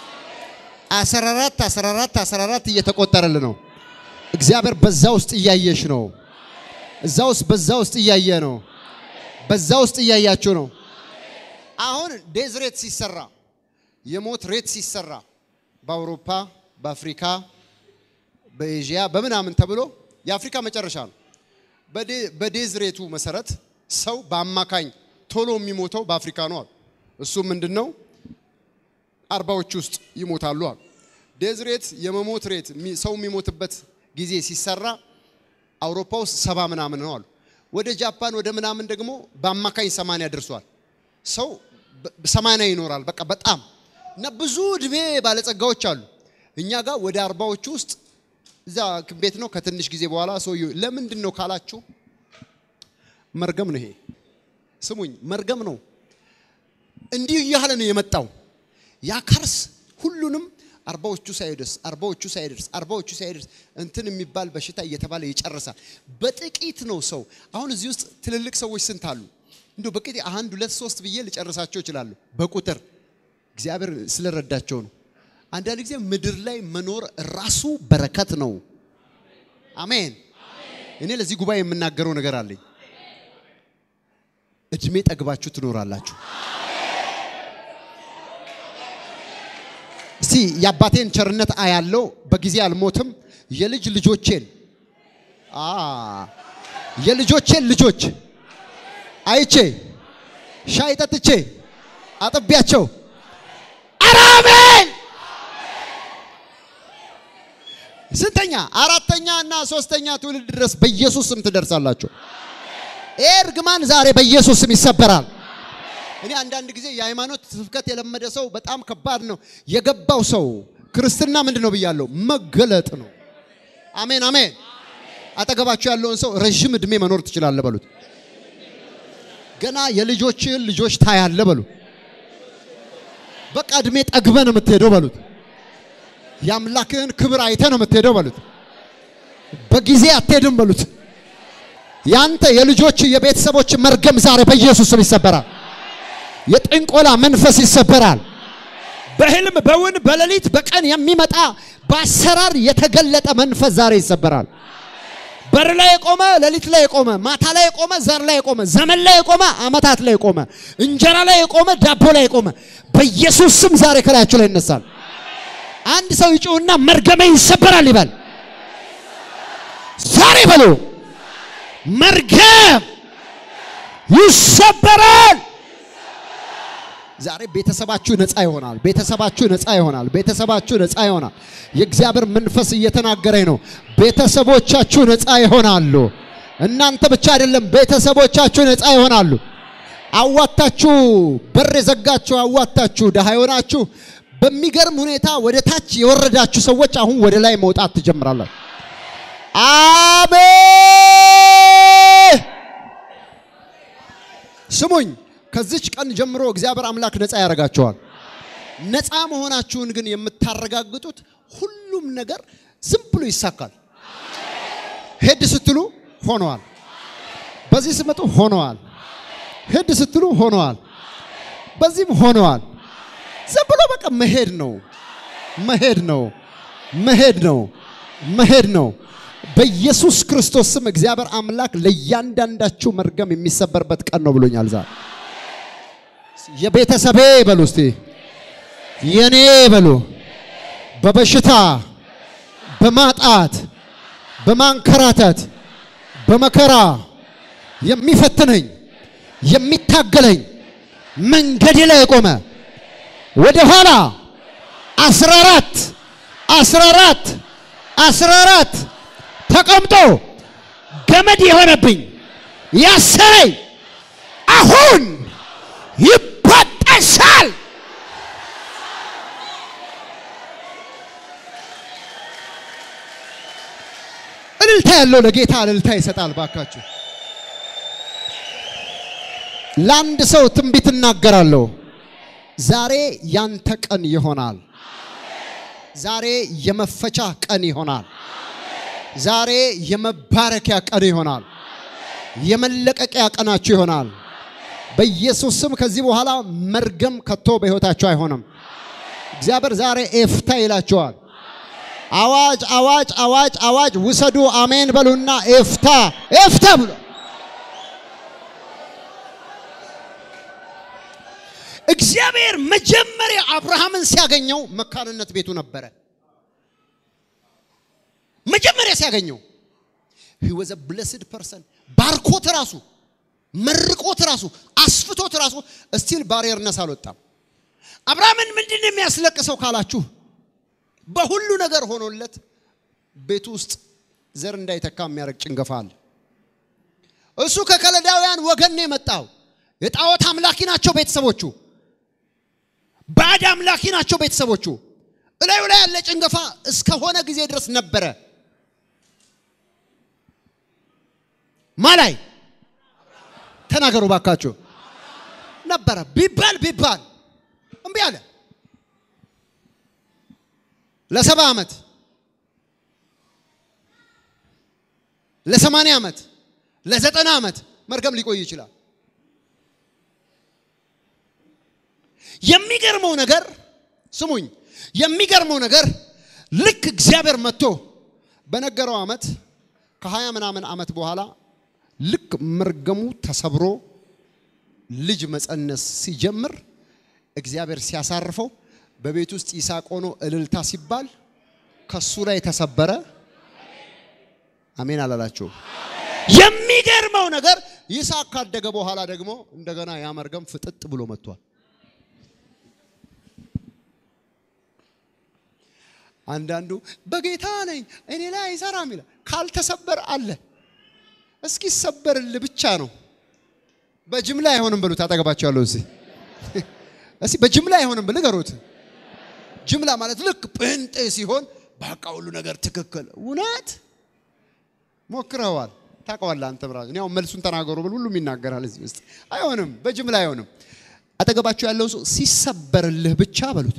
Speaker 1: 14 እየተቆጠረል ነው። እግዚአብሔር በዛ ውስጥ እያየሽ ነው። በዛ ውስጥ እያየ ነው። በዛ ውስጥ እያያችሁ ነው። አሁን ዴዝ ሬት ሲሰራ የሞት ሬት ሲሰራ በአውሮፓ በአፍሪካ በኤዥያ በመናምን ተብሎ የአፍሪካ መጨረሻ ነው። በዴዝ ሬቱ መሰረት ሰው በአማካኝ ቶሎ የሚሞተው በአፍሪካ ነው። እሱ ምንድነው 40ዎች ውስጥ ይሞታሉ። ዴዝ ሬት የመሞት ሬት ሰው የሚሞትበት ጊዜ ሲሰራ አውሮፓ ውስጥ 70 ምናምን ነው አሉ። ወደ ጃፓን ወደ ምናምን ደግሞ በአማካኝ 80 ደርሷል። ሰው 80 ይኖራል። በቃ በጣም እና ብዙ እድሜ ባለጸጋዎች አሉ። እኛ ጋር ወደ 40ዎች ውስጥ እዛ ቤት ነው። ከትንሽ ጊዜ በኋላ ሰው ለምንድን ነው ካላችሁ መርገም ነው። ይሄ ስሙኝ መርገም ነው። እንዲህ ይያለ ነው የመጣው ያ ከርስ ሁሉንም 40ዎቹ ሳይደርስ እንትን የሚባል በሽታ እየተባለ ይጨርሳል። በጥቂት ነው ሰው። አሁን እዚህ ውስጥ ትልልቅ ሰዎች ስንት አሉ? እንደው በቅጥ 1 2 3 ብዬ ልጨርሳቸው ይችላሉ በቁጥር እግዚአብሔር ስለረዳቸው ነው። አንዳንድ ጊዜ ምድር ላይ መኖር ራሱ በረከት ነው። አሜን። እኔ ለዚህ ጉባኤ የምናገረው ነገር አለኝ። እድሜ ጠግባችሁ ትኖራላችሁ። እስቲ ያባቴን ቸርነት አያለው በጊዜ አልሞትም። የልጆቼን ልጆች አይቼ ሻይ ጠጥቼ አጥቢያቸው። አሜን። ስንተኛ 4ኛ እና 3ኛ ትውልድ ድረስ በኢየሱስ ስም ትደርሳላችሁ። እርግማን ዛሬ በኢየሱስ ስም ይሰበራል። እኔ አንዳንድ ጊዜ የሃይማኖት ስብከት የለመደ ሰው በጣም ከባድ ነው። የገባው ሰው ክርስትና ምንድነው ብያለሁ? መገለጥ ነው። አሜን አሜን። አጠገባችሁ ያለውን ሰው ረጅም እድሜ መኖር ትችላለህ በሉት። ገና የልጆችህን ልጆች ታያለህ በሉት። በቃ እድሜ ጠግበህ ነው የምትሄደው በሉት። ያምላክህን ክብር አይተህ ነው የምትሄደው በሉት። በጊዜ አትሄድም በሉት። ያንተ የልጆች የቤተሰቦች መርገም ዛሬ በኢየሱስ ስም ይሰበራል። የጥንቆላ መንፈስ ይሰበራል። በህልም በውን በሌሊት በቀን የሚመጣ በአሰራር የተገለጠ መንፈስ ዛሬ ይሰበራል። በር ላይ የቆመ ሌሊት ላይ የቆመ ማታ ላይ የቆመ ዘር ላይ የቆመ ዘመን ላይ የቆመ አመታት ላይ የቆመ እንጀራ ላይ የቆመ ዳቦ ላይ የቆመ በኢየሱስ ስም ዛሬ ከላያችሁ ላይ ይነሳል። አንድ ሰው ይጮህና መርገሜ ይሰበራል ይበል። ዛሬ በሉ መርገም ይሰበራል። ዛሬ ቤተሰባችሁ ነፃ ይሆናል። ቤተሰባችሁ ነፃ ይሆናል። ቤተሰባችሁ ነፃ ይሆናል። የእግዚአብሔር መንፈስ እየተናገረኝ ነው። ቤተሰቦቻችሁ ነፃ ይሆናሉ። እናንተ ብቻ አይደለም ቤተሰቦቻችሁ ነፃ ይሆናሉ። አዋጣችሁ በር ዘጋችሁ አዋጣችሁ ደሃ ይሆናችሁ በሚገርም ሁኔታ ወደ ታች የወረዳችሁ ሰዎች አሁን ወደ ላይ መውጣት ትጀምራላችሁ። አሜን። ስሙኝ ከዚች ቀን ጀምሮ እግዚአብሔር አምላክ ነፃ ያረጋቸዋል። ነፃ መሆናችሁን ግን የምታረጋግጡት ሁሉም ነገር ዝም ብሎ ይሳካል። ሄድ ስትሉ ሆነዋል። በዚህ ስመጡ ሆነዋል። ሄድ ስትሉ ሆነዋል። በዚህም ሆነዋል። ዝም ብሎ በቃ መሄድ ነው። መሄድ ነው። መሄድ ነው። መሄድ ነው። በኢየሱስ ክርስቶስ ስም እግዚአብሔር አምላክ ለእያንዳንዳችሁ መርገም የሚሰበርበት ቀን ነው ብሎኛል ዛሬ። የቤተሰቤ በሉ እስቲ የኔ በሉ በበሽታ በማጣት በማንከራተት በመከራ የሚፈትነኝ የሚታገለኝ መንገድ ላይ ቆመ ወደ ኋላ 14 ተቀምጦ ገመድ የሆነብኝ ያሰረኝ አሁን ይበጠሳል። እልልታ ያለው ለጌታ እልልታ ይሰጣል። ባካችሁ ለአንድ ሰው ትንቢት እናገራለሁ። ዛሬ ያንተ ቀን ይሆናል። ዛሬ የመፈቻ ቀን ይሆናል። ዛሬ የመባረኪያ ቀን ይሆናል። የመለቀቂያ ቀናችሁ ይሆናል። በኢየሱስ ስም ከዚህ በኋላ መርገም ከቶ በህይወታችሁ አይሆንም። እግዚአብሔር ዛሬ ኤፍታ ይላችኋል። አዋጅ አዋጅ አዋጅ አዋጅ ውሰዱ። አሜን በሉና ኤፍታ ኤፍታ ብሎ እግዚአብሔር መጀመሪያ አብርሃምን ሲያገኘው መካንነት ቤቱ ነበረ። መጀመሪያ ሲያገኘው he was a blessed person ባርኮት ራሱ መርቆት ራሱ አስፍቶት ራሱ ስቲል ባሪየርነስ አልወጣም። አብርሃምን ምንድነው የሚያስለቅሰው ካላችሁ በሁሉ ነገር ሆኖለት ቤቱ ውስጥ ዘር እንዳይተካ የሚያረግ ጭንገፋ አለ። እሱ ከከለዳውያን ወገን ነው የመጣው። የጣዖት አምላኪ ናቸው ቤተሰቦቹ። ባዕድ አምላኪ ናቸው ቤተሰቦቹ። እላዩ ላይ ያለ ጭንገፋ እስከሆነ ጊዜ ድረስ ነበረ። ማላይ ተናገሩ ባካችሁ ነበረ ቢባል እምቢ አለ። ለ70 ዓመት ለ80 ዓመት ለ90 ዓመት መርገም ሊቆይ ይችላል። የሚገርመው ነገር ስሙኝ፣ የሚገርመው ነገር ልክ እግዚአብሔር መጥቶ በነገረው ዓመት ከ20 ምናምን ዓመት በኋላ ልክ መርገሙ ተሰብሮ ልጅ መጸነስ ሲጀምር እግዚአብሔር ሲያሳርፈው በቤት ውስጥ ይስሐቅ ሆኖ እልልታ ሲባል ከሱ ላይ ተሰበረ። አሜን አላላችሁ? የሚገርመው ነገር ይስሐቅ ካደገ በኋላ ደግሞ እንደገና ያ መርገም ፍጥጥ ብሎ መጥቷል። አንዳንዱ በጌታ ነኝ እኔ ላይ አይሰራም ይላል። ካልተሰበር አለ እስኪ ሰበርል ብቻ ነው። በጅምላ አይሆንም ብሉት። አጠገባቸው ያለው እስኪ በጅምላ አይሆንም ብለ ገሩት። ጅምላ ማለት ልክ ጴንጤ ሲሆን በቃ ሁሉ ነገር ትክክል እውነት ሞክረዋል። ታውቀዋለህ አንተ ብራዝ ነው መልሱን ተናገሩ ብሎ ሁሉም ይናገራል። እዚህ ውስጥ አይሆንም፣ በጅምላ አይሆንም። አጠገባቸው ያለው ሰው ሲሰበርልህ ብቻ በሉት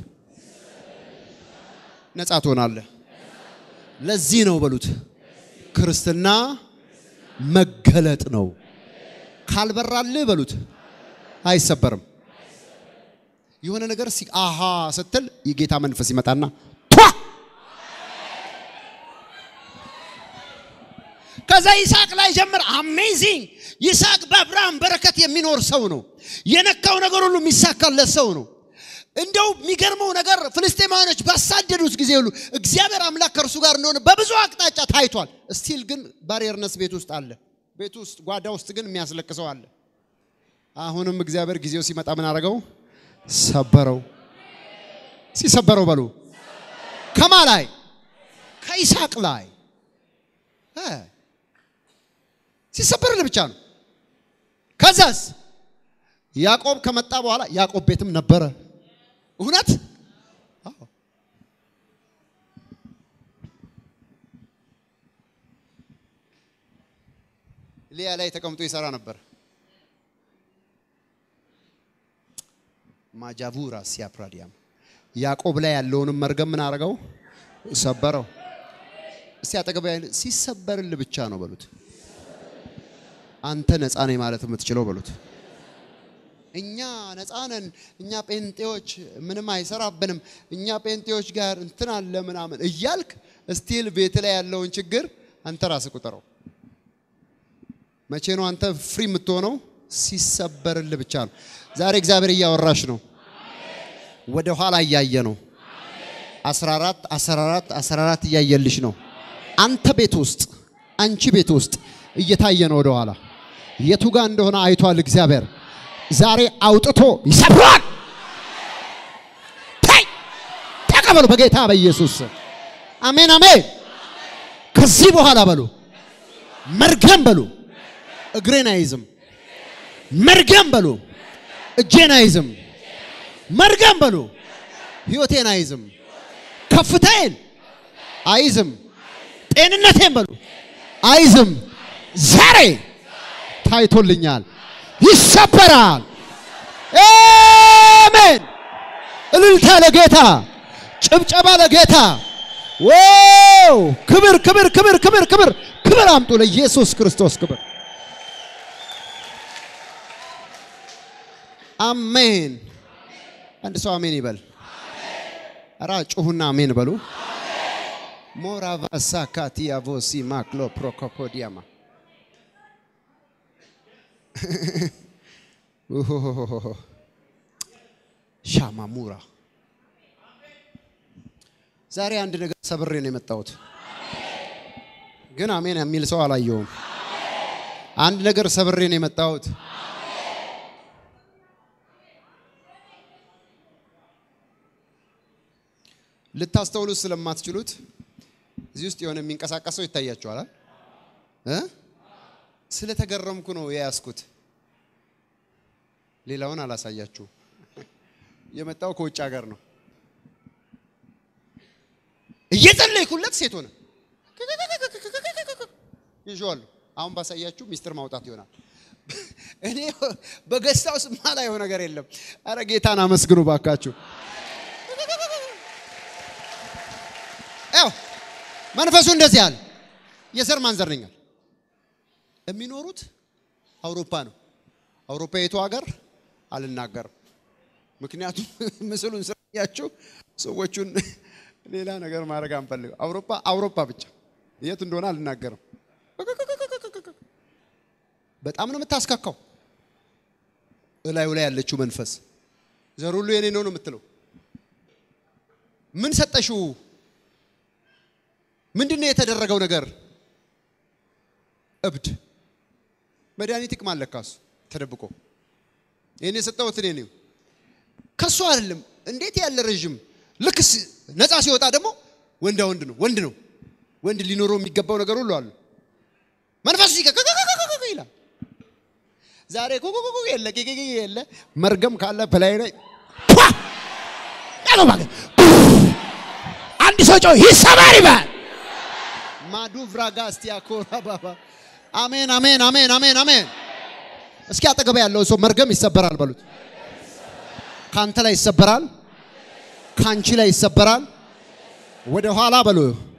Speaker 1: ነፃ ትሆናለህ። ለዚህ ነው በሉት ክርስትና መገለጥ ነው። ካልበራልህ በሉት አይሰበርም። የሆነ ነገር አሃ ስትል የጌታ መንፈስ ይመጣና ከዛ ይስሐቅ ላይ ጀምር። አሜዚንግ! ይስሐቅ በአብርሃም በረከት የሚኖር ሰው ነው። የነካው ነገር ሁሉ የሚሳካለት ሰው ነው። እንደው የሚገርመው ነገር ፍልስጤማውያኖች ባሳደዱት ጊዜ ሁሉ እግዚአብሔር አምላክ ከእርሱ ጋር እንደሆነ በብዙ አቅጣጫ ታይቷል። ስቲል ግን ባሪየርነስ ቤት ውስጥ አለ። ቤት ውስጥ ጓዳ ውስጥ ግን የሚያስለቅሰው አለ። አሁንም እግዚአብሔር ጊዜው ሲመጣ ምን አረገው? ሰበረው። ሲሰበረው በሉ ከማ ላይ? ከይስሐቅ ላይ ሲሰበርልህ ብቻ ነው። ከዛስ ያዕቆብ ከመጣ በኋላ ያዕቆብ ቤትም ነበረ። እውነት ሊያ ላይ ተቀምጦ ይሰራ ነበር። ማጃቡራ ሲያፕራዲያም ያዕቆብ ላይ ያለውንም መርገም ምን አረጋው? ሰበረው። እስቲ አጠገብ ሲሰበርልህ ብቻ ነው በሉት አንተ ነፃ ነኝ ማለት የምትችለው በሉት። እኛ ነፃ ነን፣ እኛ ጴንጤዎች ምንም አይሰራብንም፣ እኛ ጴንጤዎች ጋር እንትን አለ ምናምን እያልክ ስቲል ቤት ላይ ያለውን ችግር አንተ ራስህ ቁጠረው። መቼ ነው አንተ ፍሪ የምትሆነው? ሲሰበርልህ ብቻ ነው። ዛሬ እግዚአብሔር እያወራሽ ነው። ወደ ኋላ እያየ ነው። 14 እያየልሽ ነው። አንተ ቤት ውስጥ አንቺ ቤት ውስጥ እየታየ ነው። ወደ ኋላ የቱ ጋር እንደሆነ አይቷል እግዚአብሔር። ዛሬ አውጥቶ ይሰብራል። ተቀበሉ በጌታ በኢየሱስ አሜን አሜን። ከዚህ በኋላ በሉ መርገም በሉ እግሬን አይዝም፣ መርገም በሉ እጄን አይዝም፣ መርገም በሉ ህይወቴን አይዝም፣ ከፍታዬን አይዝም፣ ጤንነቴን በሉ አይዝም። ዛሬ ታይቶልኛል፣ ይሰበራል። አሜን። እልልታ ለጌታ፣ ጭብጨባ ለጌታ። ዋው! ክብር ክብር ክብር ክብር ክብር ክብር አምጡ ለኢየሱስ ክርስቶስ ክብር። አሜን። አንድ ሰው አሜን ይበል። አራ ጩሁና አሜን በሉ። ሞራቫ ሳካቲያ ቮሲ ማክሎ ፕሮኮፖዲያማ ሻማሙራ ዛሬ አንድ ነገር ሰብሬ ነው የመጣሁት፣ ግን አሜን የሚል ሰው አላየሁም። አንድ ነገር ሰብሬ ነው የመጣሁት። ልታስተውሉ ስለማትችሉት እዚህ ውስጥ የሆነ የሚንቀሳቀሰው ይታያችኋል። ስለተገረምኩ ነው ያያስኩት። ሌላውን አላሳያችሁ። የመጣው ከውጭ ሀገር ነው። እየጸለይኩለት ሴት ሆነ ይጆል። አሁን ባሳያችሁ ሚስጥር ማውጣት ይሆናል። እኔ በገስታው ስማላ የሆነ ነገር የለም። አረ ጌታን አመስግኑ ባካችሁ። መንፈሱ እንደዚህ ያለ የዘር ማንዘር ነኛል። የሚኖሩት አውሮፓ ነው። አውሮፓ የቱ ሀገር አልናገርም፣ ምክንያቱም ምስሉን ስለያችሁ ሰዎቹን ሌላ ነገር ማድረግ አንፈልግ። አውሮፓ ብቻ የት እንደሆነ አልናገርም። በጣም ነው የምታስካካው። እላዩ ላይ ያለችው መንፈስ ዘር ሁሉ የኔ ነው የምትለው። ምን ሰጠሽው? ምንድነው የተደረገው ነገር? እብድ መድኃኒት ይቅማል ለካሱ ተደብቆ እኔ ሰጠሁት እኔ ነው ከሱ አይደለም። እንዴት ያለ ረጅም ልክስ ነፃ ሲወጣ ደግሞ ወንድ ነው ወንድ ሊኖረው የሚገባው ነገር ሁሉ አለ። መንፈሱ ይላል። ዛሬ ኮኮኮ የለ መርገም ካለ በላይ ላይ ያለው ማለት አንድ ሰው ጮህ ይሰባር ይባል። ማዱ ፍራጋስቲያ ኮራ ባባ አሜን አሜን አሜን አሜን አሜን። እስኪ አጠገብ ያለው ሰው መርገም ይሰበራል በሉት። ካንተ ላይ ይሰበራል፣ ካንቺ ላይ ይሰበራል። ወደ ኋላ በሉ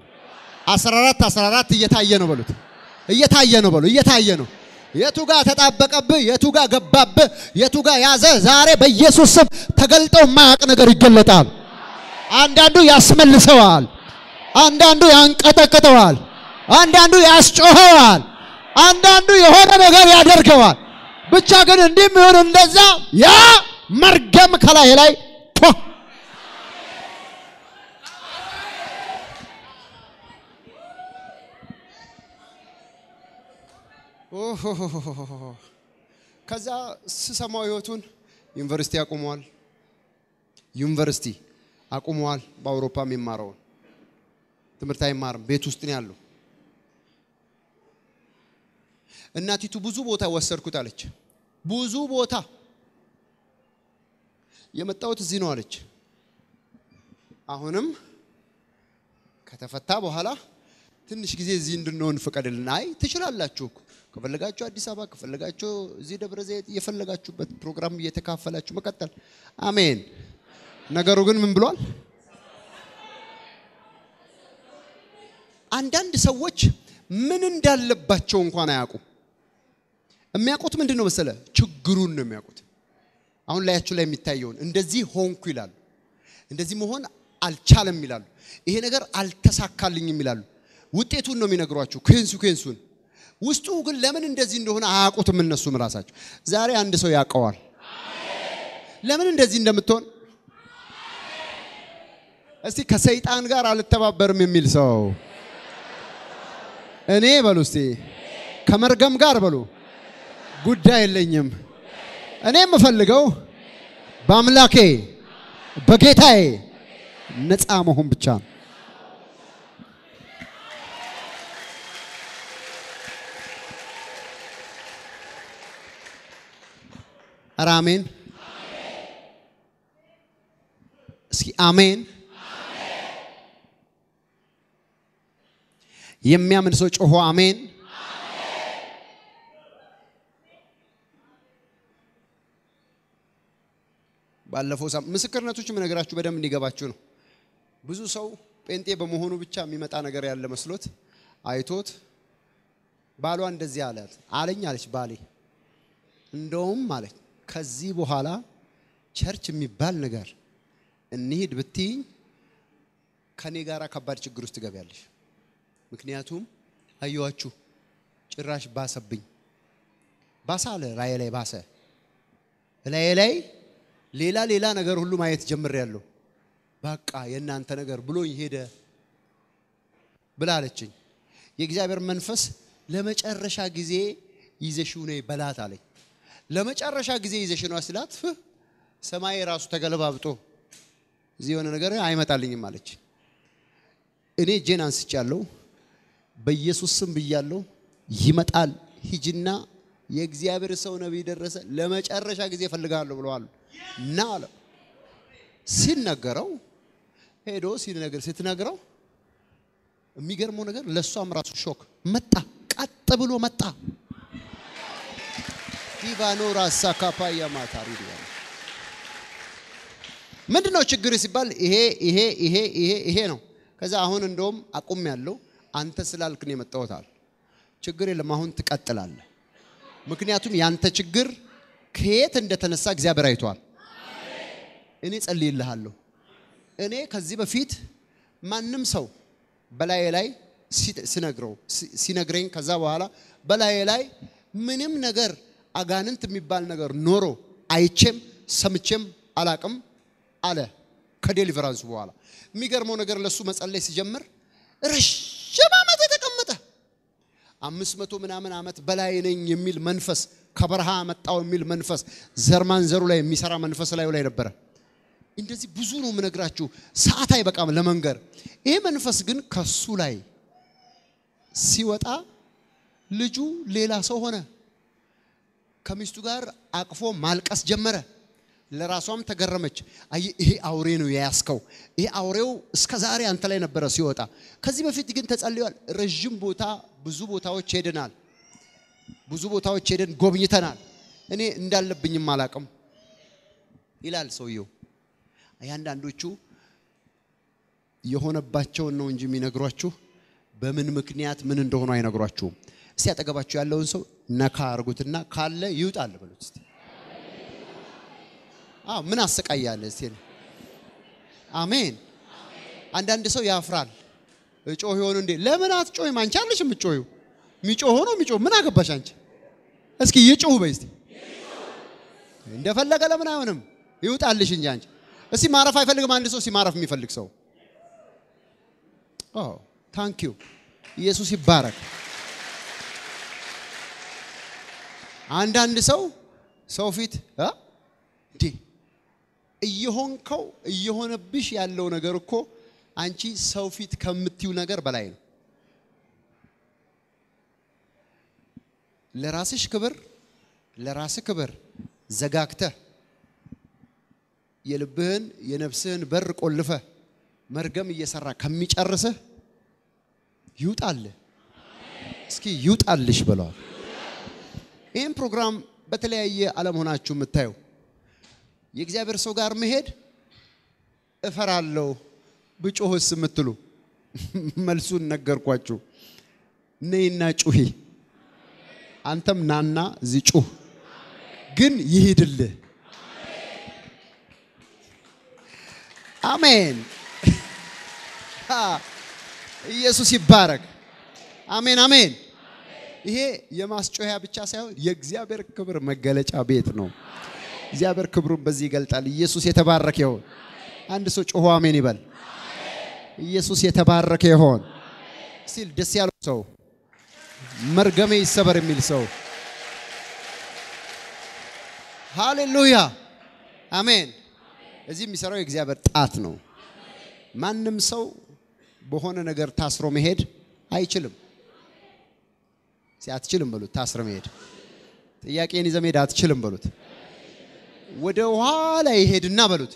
Speaker 1: 14 እየታየ ነው በሉት። እየታየ ነው በሉ። እየታየ ነው። የቱ ጋር ተጣበቀብህ፣ የቱ ጋር ገባብህ፣ የቱ ጋር ያዘ። ዛሬ በኢየሱስ ስም ተገልጦ ማያቅ ነገር ይገለጣል። አንዳንዱ ያስመልሰዋል፣ አንዳንዱ ያንቀጠቅጠዋል፣ አንዳንዱ ያስጮኸዋል፣ አንዳንዱ የሆነ ነገር ያደርገዋል። ብቻ ግን እንደሚሆን እንደዛ ያ መርገም ከላይ ላይ ከዛ ስሰማው ህይወቱን ዩኒቨርሲቲ አቁሟል። በአውሮፓ የሚማረው ትምህርት አይማርም፣ ቤት ውስጥ ነው ያለው። እናቲቱ ብዙ ቦታ ወሰድኩት አለች። ብዙ ቦታ የመጣሁት እዚህ ነው አለች። አሁንም ከተፈታ በኋላ ትንሽ ጊዜ እዚህ እንድንሆን ፍቀድልን። አይ ትችላላችሁ፣ ከፈለጋችሁ አዲስ አበባ፣ ከፈለጋችሁ እዚህ ደብረ ዘይት፣ የፈለጋችሁበት ፕሮግራም እየተካፈላችሁ መቀጠል። አሜን። ነገሩ ግን ምን ብሏል? አንዳንድ ሰዎች ምን እንዳለባቸው እንኳን አያውቁ። የሚያውቁት ምንድነው መሰለ? ችግሩን ነው የሚያውቁት። አሁን ላያችሁ ላይ የሚታየውን እንደዚህ ሆንኩ ይላሉ። እንደዚህ መሆን አልቻለም ይላሉ። ይሄ ነገር አልተሳካልኝም ይላሉ። ውጤቱን ነው የሚነግሯችሁ፣ ከንሱን። ውስጡ ግን ለምን እንደዚህ እንደሆነ አያውቁትም እነሱም ራሳቸው። ዛሬ አንድ ሰው ያውቀዋል ለምን እንደዚህ እንደምትሆን። እስቲ ከሰይጣን ጋር አልተባበርም የሚል ሰው እኔ በሉ እስቲ ከመርገም ጋር በሉ ጉዳይ የለኝም። እኔ የምፈልገው በአምላኬ በጌታዬ ነፃ መሆን ብቻ ነው። አሜን። እስኪ አሜን። የሚያምን ሰው ጮሆ አሜን። ባለፈው ምስክርነቶች ምነግራችሁ በደም እንዲገባችሁ ነው። ብዙ ሰው ጴንጤ በመሆኑ ብቻ የሚመጣ ነገር ያለ መስሎት አይቶት ባሏ እንደዚህ አለኝ አለች ባሌ እንደውም ማለት ከዚህ በኋላ ቸርች የሚባል ነገር እንሂድ ብትይኝ ከኔ ጋራ ከባድ ችግር ውስጥ ገበያለሽ። ምክንያቱም አዩዋችሁ ጭራሽ ባሰብኝ ባሳለ ላይ ባሰ ላይ ሌላ ነገር ሁሉ ማየት ጀምሬያለሁ። በቃ የናንተ ነገር ብሎ ይሄደ ብላለችኝ። የእግዚአብሔር መንፈስ ለመጨረሻ ጊዜ ይዘሽው ነይ በላት አለኝ። ለመጨረሻ ጊዜ ይዘሽው ነው አስላት ሰማይ ራሱ ተገለባብጦ እዚህ የሆነ ነገር አይመጣልኝም አለች። እኔ ጄን አንስቻለሁ በኢየሱስ ስም ብያለሁ ይመጣል። ሂጂና የእግዚአብሔር ሰው ነብይ ደረሰ ለመጨረሻ ጊዜ ፈልጋለሁ ብለዋል እና አለ ሲነገረው ሄዶ ስትነግረው የሚገርመው ነገር ለሷም ራሱ ሾክ መጣ። ቀጥ ብሎ መጣ። ዲቫኖራ ሳካፓያ ማታሪ ዲያ ምንድነው ችግር ሲባል ይሄ ነው። ከዛ አሁን እንደውም አቁም ያለው አንተ ስላልክ ነው የመጣውታል። ችግር የለም አሁን ትቀጥላለህ። ምክንያቱም ያንተ ችግር ከየት እንደተነሳ እግዚአብሔር አይቷል። እኔ ጸልይልሃለሁ። እኔ ከዚህ በፊት ማንንም ሰው በላይ ላይ ሲነግረኝ ከዛ በኋላ በላይ ላይ ምንም ነገር አጋንንት የሚባል ነገር ኖሮ አይቼም ሰምቼም አላቅም አለ። ከዴሊቨራንስ በኋላ የሚገርመው ነገር ለሱ መጸለይ ሲጀምር ረጅም ዓመት ተቀመጠ። 500 ምናምን ዓመት በላይ ነኝ የሚል መንፈስ ከበረሃ መጣው የሚል መንፈስ ዘርማን ዘሩ ላይ የሚሰራ መንፈስ ላይ ነበር። እንደዚህ ብዙ ነው ምነግራችሁ ሰዓት አይበቃም ለመንገር። ይሄ መንፈስ ግን ከሱ ላይ ሲወጣ ልጁ ሌላ ሰው ሆነ። ከሚስቱ ጋር አቅፎ ማልቀስ ጀመረ። ለራሷም ተገረመች። ይሄ አውሬ ነው ያያስከው። ይሄ አውሬው እስከ ዛሬ አንተ ላይ ነበር ሲወጣ። ከዚህ በፊት ግን ተጸልዩዋል። ረጅም ቦታ ብዙ ቦታዎች ሄደናል። ብዙ ቦታዎች ሄደን ጎብኝተናል። እኔ እንዳለብኝም አላቅም ይላል ሰውየው። አያንዳንዶቹ የሆነባቸው ነው እንጂ የሚነግሯችሁ በምን ምክንያት ምን እንደሆነ አይነግሯችሁም። እስቲ አጠገባችሁ ያለውን ሰው ነካ አርጉትና ካለ ይውጣል በሉት እስቲ። ምን አሰቃያለ እስቲ? አሜን። አንዳንድ ሰው ያፍራል። እጮህ ይሆን እንዴ? ለምን አትጮህም? አንቺ አለሽ የምትጮሂው። ሚጮህ ነው ሚጮህ ምን አገባሽ አንቺ? እስኪ ይጮህ በይ እስቲ። እንደፈለገ ለምን አይሆንም? ይውጣልሽ እንጂ አንቺ። እስቲ ማረፍ አይፈልግም አንድ ሰው? ሲማረፍ የሚፈልግ ሰው ታንክ ዩ ኢየሱስ ይባረክ። አንዳንድ ሰው ፊት እንዴ እየሆነብሽ ያለው ነገር እኮ አንቺ ሰው ፊት ከምትዩ ነገር በላይ ነው። ለራስህ ክብር ዘጋግተህ የልብህን የነፍስህን በር ቆልፈህ መርገም እየሰራ ከሚጨርስህ ይውጣልህ። እስኪ ይውጣልሽ በሏል። ይሄን ፕሮግራም በተለያየ ዓለም ሆናችሁ የምታዩ የእግዚአብሔር ሰው ጋር መሄድ እፈራለሁ ብጮህስ የምትሉ መልሱን ነገርኳችሁ ነይና ጩሂ አንተም ናና እዚህ ጩህ ግን ይሄድልህ አሜን ኢየሱስ ይባረክ አሜን አሜን ይሄ የማስጮያ ብቻ ሳይሆን የእግዚአብሔር ክብር መገለጫ ቤት ነው እግዚአብሔር ክብሩን በዚህ ይገልጣል ኢየሱስ የተባረከ ይሁን አንድ ሰው ጮሁ አሜን ይበል ኢየሱስ የተባረከ ይሁን ሲል ደስ ያለው ሰው መርገሜ ይሰበር የሚል ሰው ሃሌሉያ አሜን እዚህ የሚሰራው የእግዚአብሔር ጣት ነው ማንንም ሰው በሆነ ነገር ታስሮ መሄድ አይችልም ሲያትችልም በሉት ታስሮ መሄድ ጥያቄን ይዘህ መሄድ አትችልም በሉት ወደ ኋላ ይሄድና በሉት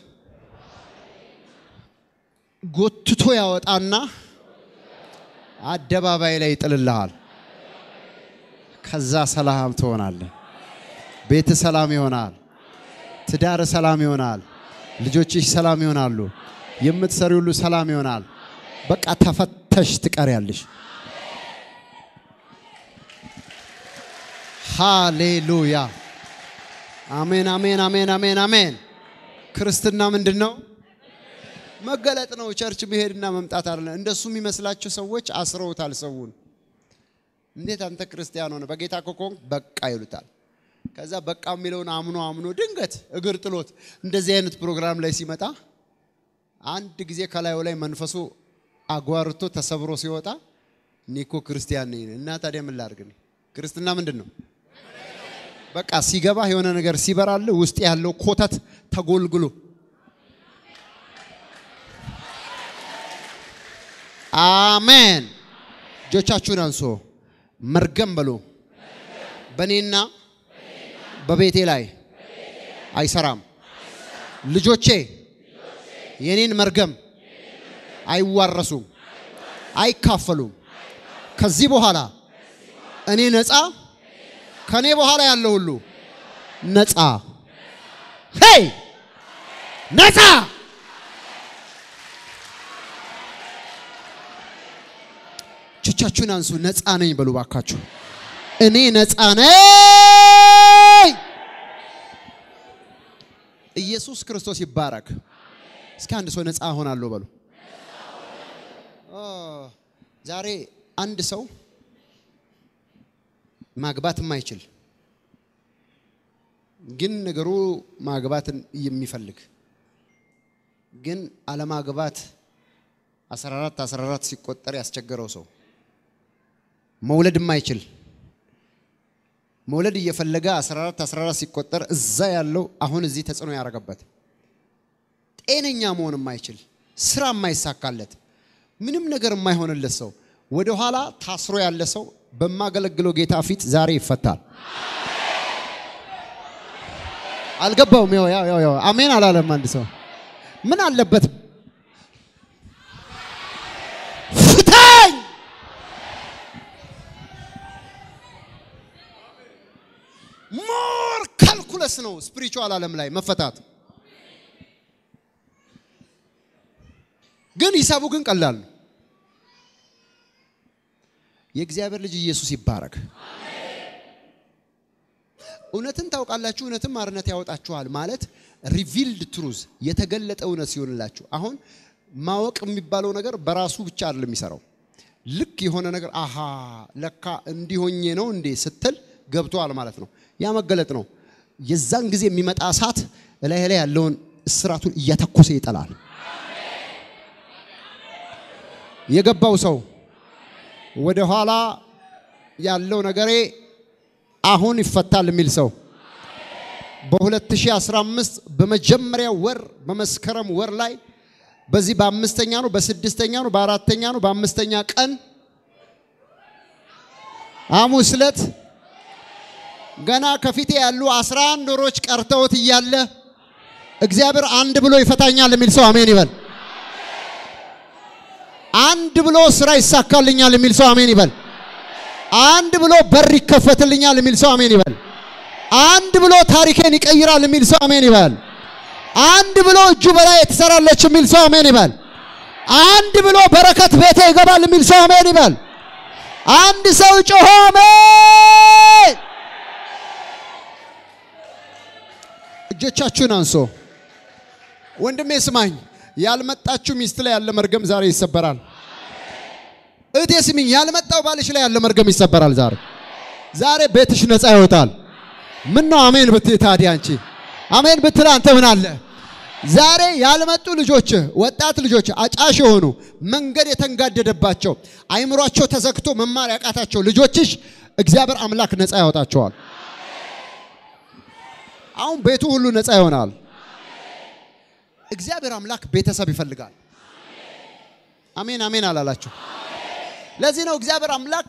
Speaker 1: ጎትቶ ያወጣና አደባባይ ላይ ይጥልልሃል ከዛ ሰላም ትሆናለህ ቤት ሰላም ይሆናል ትዳር ሰላም ይሆናል ልጆችሽ ሰላም ይሆናሉ የምትሰሪው ሁሉ ሰላም ይሆናል በቃ ተፈተሽ ትቀሪያለሽ ሃሌሉያ አሜን አሜን አሜን አሜን አሜን ክርስትና ምንድነው መገለጥ ነው ቸርች መሄድና መምጣት አይደለም እንደሱ የሚመስላችሁ ሰዎች አስረውታል ሰውን እንዴት አንተ ክርስቲያን ሆነ በጌታ ኮኮን በቃ ይሉታል ከዛ በቃ የሚለውን አምኖ ድንገት እግር ጥሎት እንደዚህ አይነት ፕሮግራም ላይ ሲመጣ አንድ ጊዜ ከላዩ ላይ መንፈሱ አጓርቶ ተሰብሮ ሲወጣ ኒኮ ክርስቲያን ነኝ እና ታዲያ ምን ላድርግ ክርስትና ምንድነው በቃ ሲገባ የሆነ ነገር ሲበራል ውስጥ ያለው ኮተት ተጎልግሎ አሜን ጆቻችሁን አንሶ መርገም በሉ በኔና በቤቴ ላይ አይሰራም ልጆቼ የኔን መርገም አይዋረሱም አይካፈሉም ከዚህ በኋላ እኔ ነፃ ከኔ በኋላ ያለው ሁሉ ነፃ ሄይ ነፃ ቸቻችሁን አንሱ ነፃ ነኝ በሉ ባካችሁ እኔ ነፃ ነኝ ኢየሱስ ክርስቶስ ይባረክ እስኪ አንድ ሰው ነፃ ሆናለሁ በሉ ዛሬ አንድ ሰው ማግባት የማይችል ግን ነገሩ ማግባትን የሚፈልግ ግን አለማግባት 14 ሲቆጠር ያስቸገረው ሰው መውለድ የማይችል መውለድ እየፈለገ 14 ሲቆጠር እዛ ያለው አሁን እዚህ ተጽዕኖ ያረጋበት ጤነኛ መሆን የማይችል ስራ የማይሳካለት ምንም ነገር የማይሆንለት ሰው ወደ ኋላ ታስሮ ያለ ሰው በማገለግለው ጌታ ፊት ዛሬ ይፈታል አልገባውም ያው አሜን አላለም አንድ ሰው ምን አለበት ፍታኝ ሞር ካልኩለስ ነው ስፒሪቹዋል ዓለም ላይ መፈታት ግን ሂሳቡ ግን ቀላል ነው የእግዚአብሔር ልጅ ኢየሱስ ይባረክ እውነትን ታውቃላችሁ እውነትም አርነት ያወጣችኋል ማለት ሪቪልድ ትሩዝ የተገለጠ እውነት ሲሆንላችሁ አሁን ማወቅ የሚባለው ነገር በራሱ ብቻ አይደለም የሚሰራው ልክ የሆነ ነገር አሃ ለካ እንዲሆኜ ነው እንዴ ስትል ገብቷል ማለት ነው ያ መገለጥ ነው የዛን ጊዜ የሚመጣ እሳት ላይ ያለውን እስራቱን እያተኮሰ ይጠላል የገባው ሰው ወደ ኋላ ያለው ነገሬ አሁን ይፈታል የሚል ሰው በ2015 በመጀመሪያ ወር በመስከረም ወር ላይ በዚህ በአምስተኛ ነው በስድስተኛ ነው በአራተኛ ነው በአምስተኛ ቀን ሐሙስ ዕለት ገና ከፊቴ ያሉ 11 ወሮች ቀርተውት ይያለ እግዚአብሔር አንድ ብሎ ይፈታኛል የሚል ሰው አሜን ይበል አንድ ብሎ ስራ ይሳካልኛል የሚል ሰው አሜን ይበል አንድ ብሎ በር ይከፈትልኛል የሚል ሰው አሜን ይበል አንድ ብሎ ታሪኬን ይቀይራል የሚል ሰው አሜን ይበል አንድ ብሎ እጁ በላይ የተሰራለች የሚል ሰው አሜን ይበል። አንድ ብሎ በረከት ቤቴ ይገባል የሚል ሰው አሜን ይበል። አንድ ሰው ጮሆ አሜን። እጆቻችሁን አንሶ ወንድሜ ስማኝ፣ ያልመጣችሁ ሚስት ላይ ያለ መርገም ዛሬ ይሰበራል። እህቴ ስሚኝ፣ ያልመጣው ባልሽ ላይ ያለ መርገም ይሰበራል ዛሬ። ዛሬ ቤትሽ ነፃ ይወጣል። ምን ነው አሜን ብትይ ታዲያ አንቺ አሜን ብትል አንተ ምን አለ? ዛሬ ያልመጡ ልጆች፣ ወጣት ልጆች፣ አጫሽ የሆኑ መንገድ የተንጋደደባቸው አይምሯቸው ተዘግቶ መማር ያቃታቸው ልጆችሽ እግዚአብሔር አምላክ ነፃ ያወጣቸዋል። አሁን ቤቱ ሁሉ ነፃ ይሆናል። እግዚአብሔር አምላክ ቤተሰብ ይፈልጋል። አሜን አሜን አላላችሁ? ለዚህ ነው እግዚአብሔር አምላክ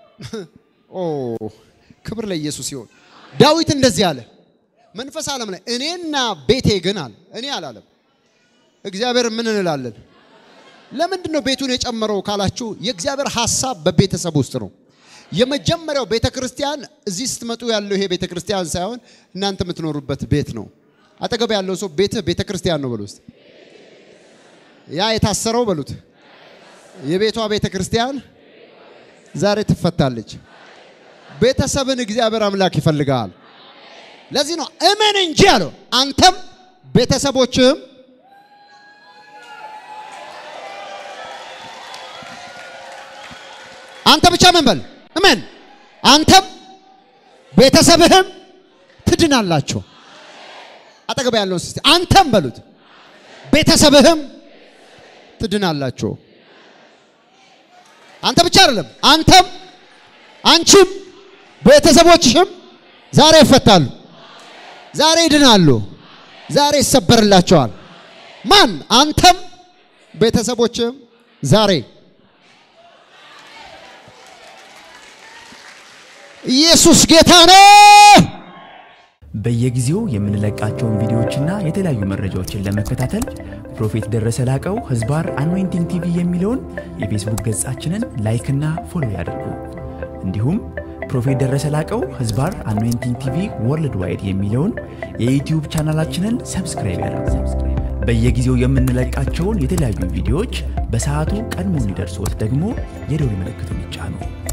Speaker 1: ክብር ለኢየሱስ ይሁን። ዳዊት እንደዚህ አለ መንፈስ ዓለም ላይ እኔና ቤቴ ግን አለ። እኔ አላለም። እግዚአብሔር ምን እንላለን? ለምንድን ነው ቤቱን የጨመረው ካላችሁ የእግዚአብሔር ሐሳብ በቤተሰብ ውስጥ ነው። የመጀመሪያው ቤተክርስቲያን እዚህ ስትመጡ ያለው ይሄ ቤተክርስቲያን ሳይሆን እናንተ የምትኖሩበት ቤት ነው። አጠገብ ያለው ሰው ቤተክርስቲያን ነው በሉት። ያ የታሰረው በሉት የቤቷ ቤተክርስቲያን ዛሬ ትፈታለች። ቤተሰብን እግዚአብሔር አምላክ ይፈልጋል። ለዚህ ነው እመን እንጂ አለው አንተም ቤተሰቦችም አንተ ብቻ ምን በል እመን አንተም ቤተሰብህም ትድናላችሁ። አጠገብ ያለው እስቲ አንተም በሉት ቤተሰብህም ትድናላችሁ። አንተ ብቻ አይደለም አንተም አንቺም ቤተሰቦችሽም ዛሬ ይፈታሉ። ዛሬ ይድናሉ። ዛሬ ይሰበርላቸዋል። ማን? አንተም ቤተሰቦችም ዛሬ። ኢየሱስ ጌታ ነው።
Speaker 2: በየጊዜው የምንለቃቸውን ቪዲዮዎችና የተለያዩ መረጃዎችን ለመከታተል ፕሮፌት ደረሰ ላቀው ህዝባር አኖይንቲንግ ቲቪ የሚለውን የፌስቡክ ገጻችንን ላይክ እና ፎሎ ያድርጉ። እንዲሁም ፕሮፌት ደረሰ ላቀው ህዝባር አኖይንቲንግ ቲቪ ወርልድ ዋይድ የሚለውን የዩቲዩብ ቻናላችንን ሰብስክራይብ ያድርጉ። በየጊዜው የምንለቃቸውን የተለያዩ ቪዲዮዎች በሰዓቱ ቀድሞ እንዲደርሶት ደግሞ የደወል ምልክቱን ይጫኑ።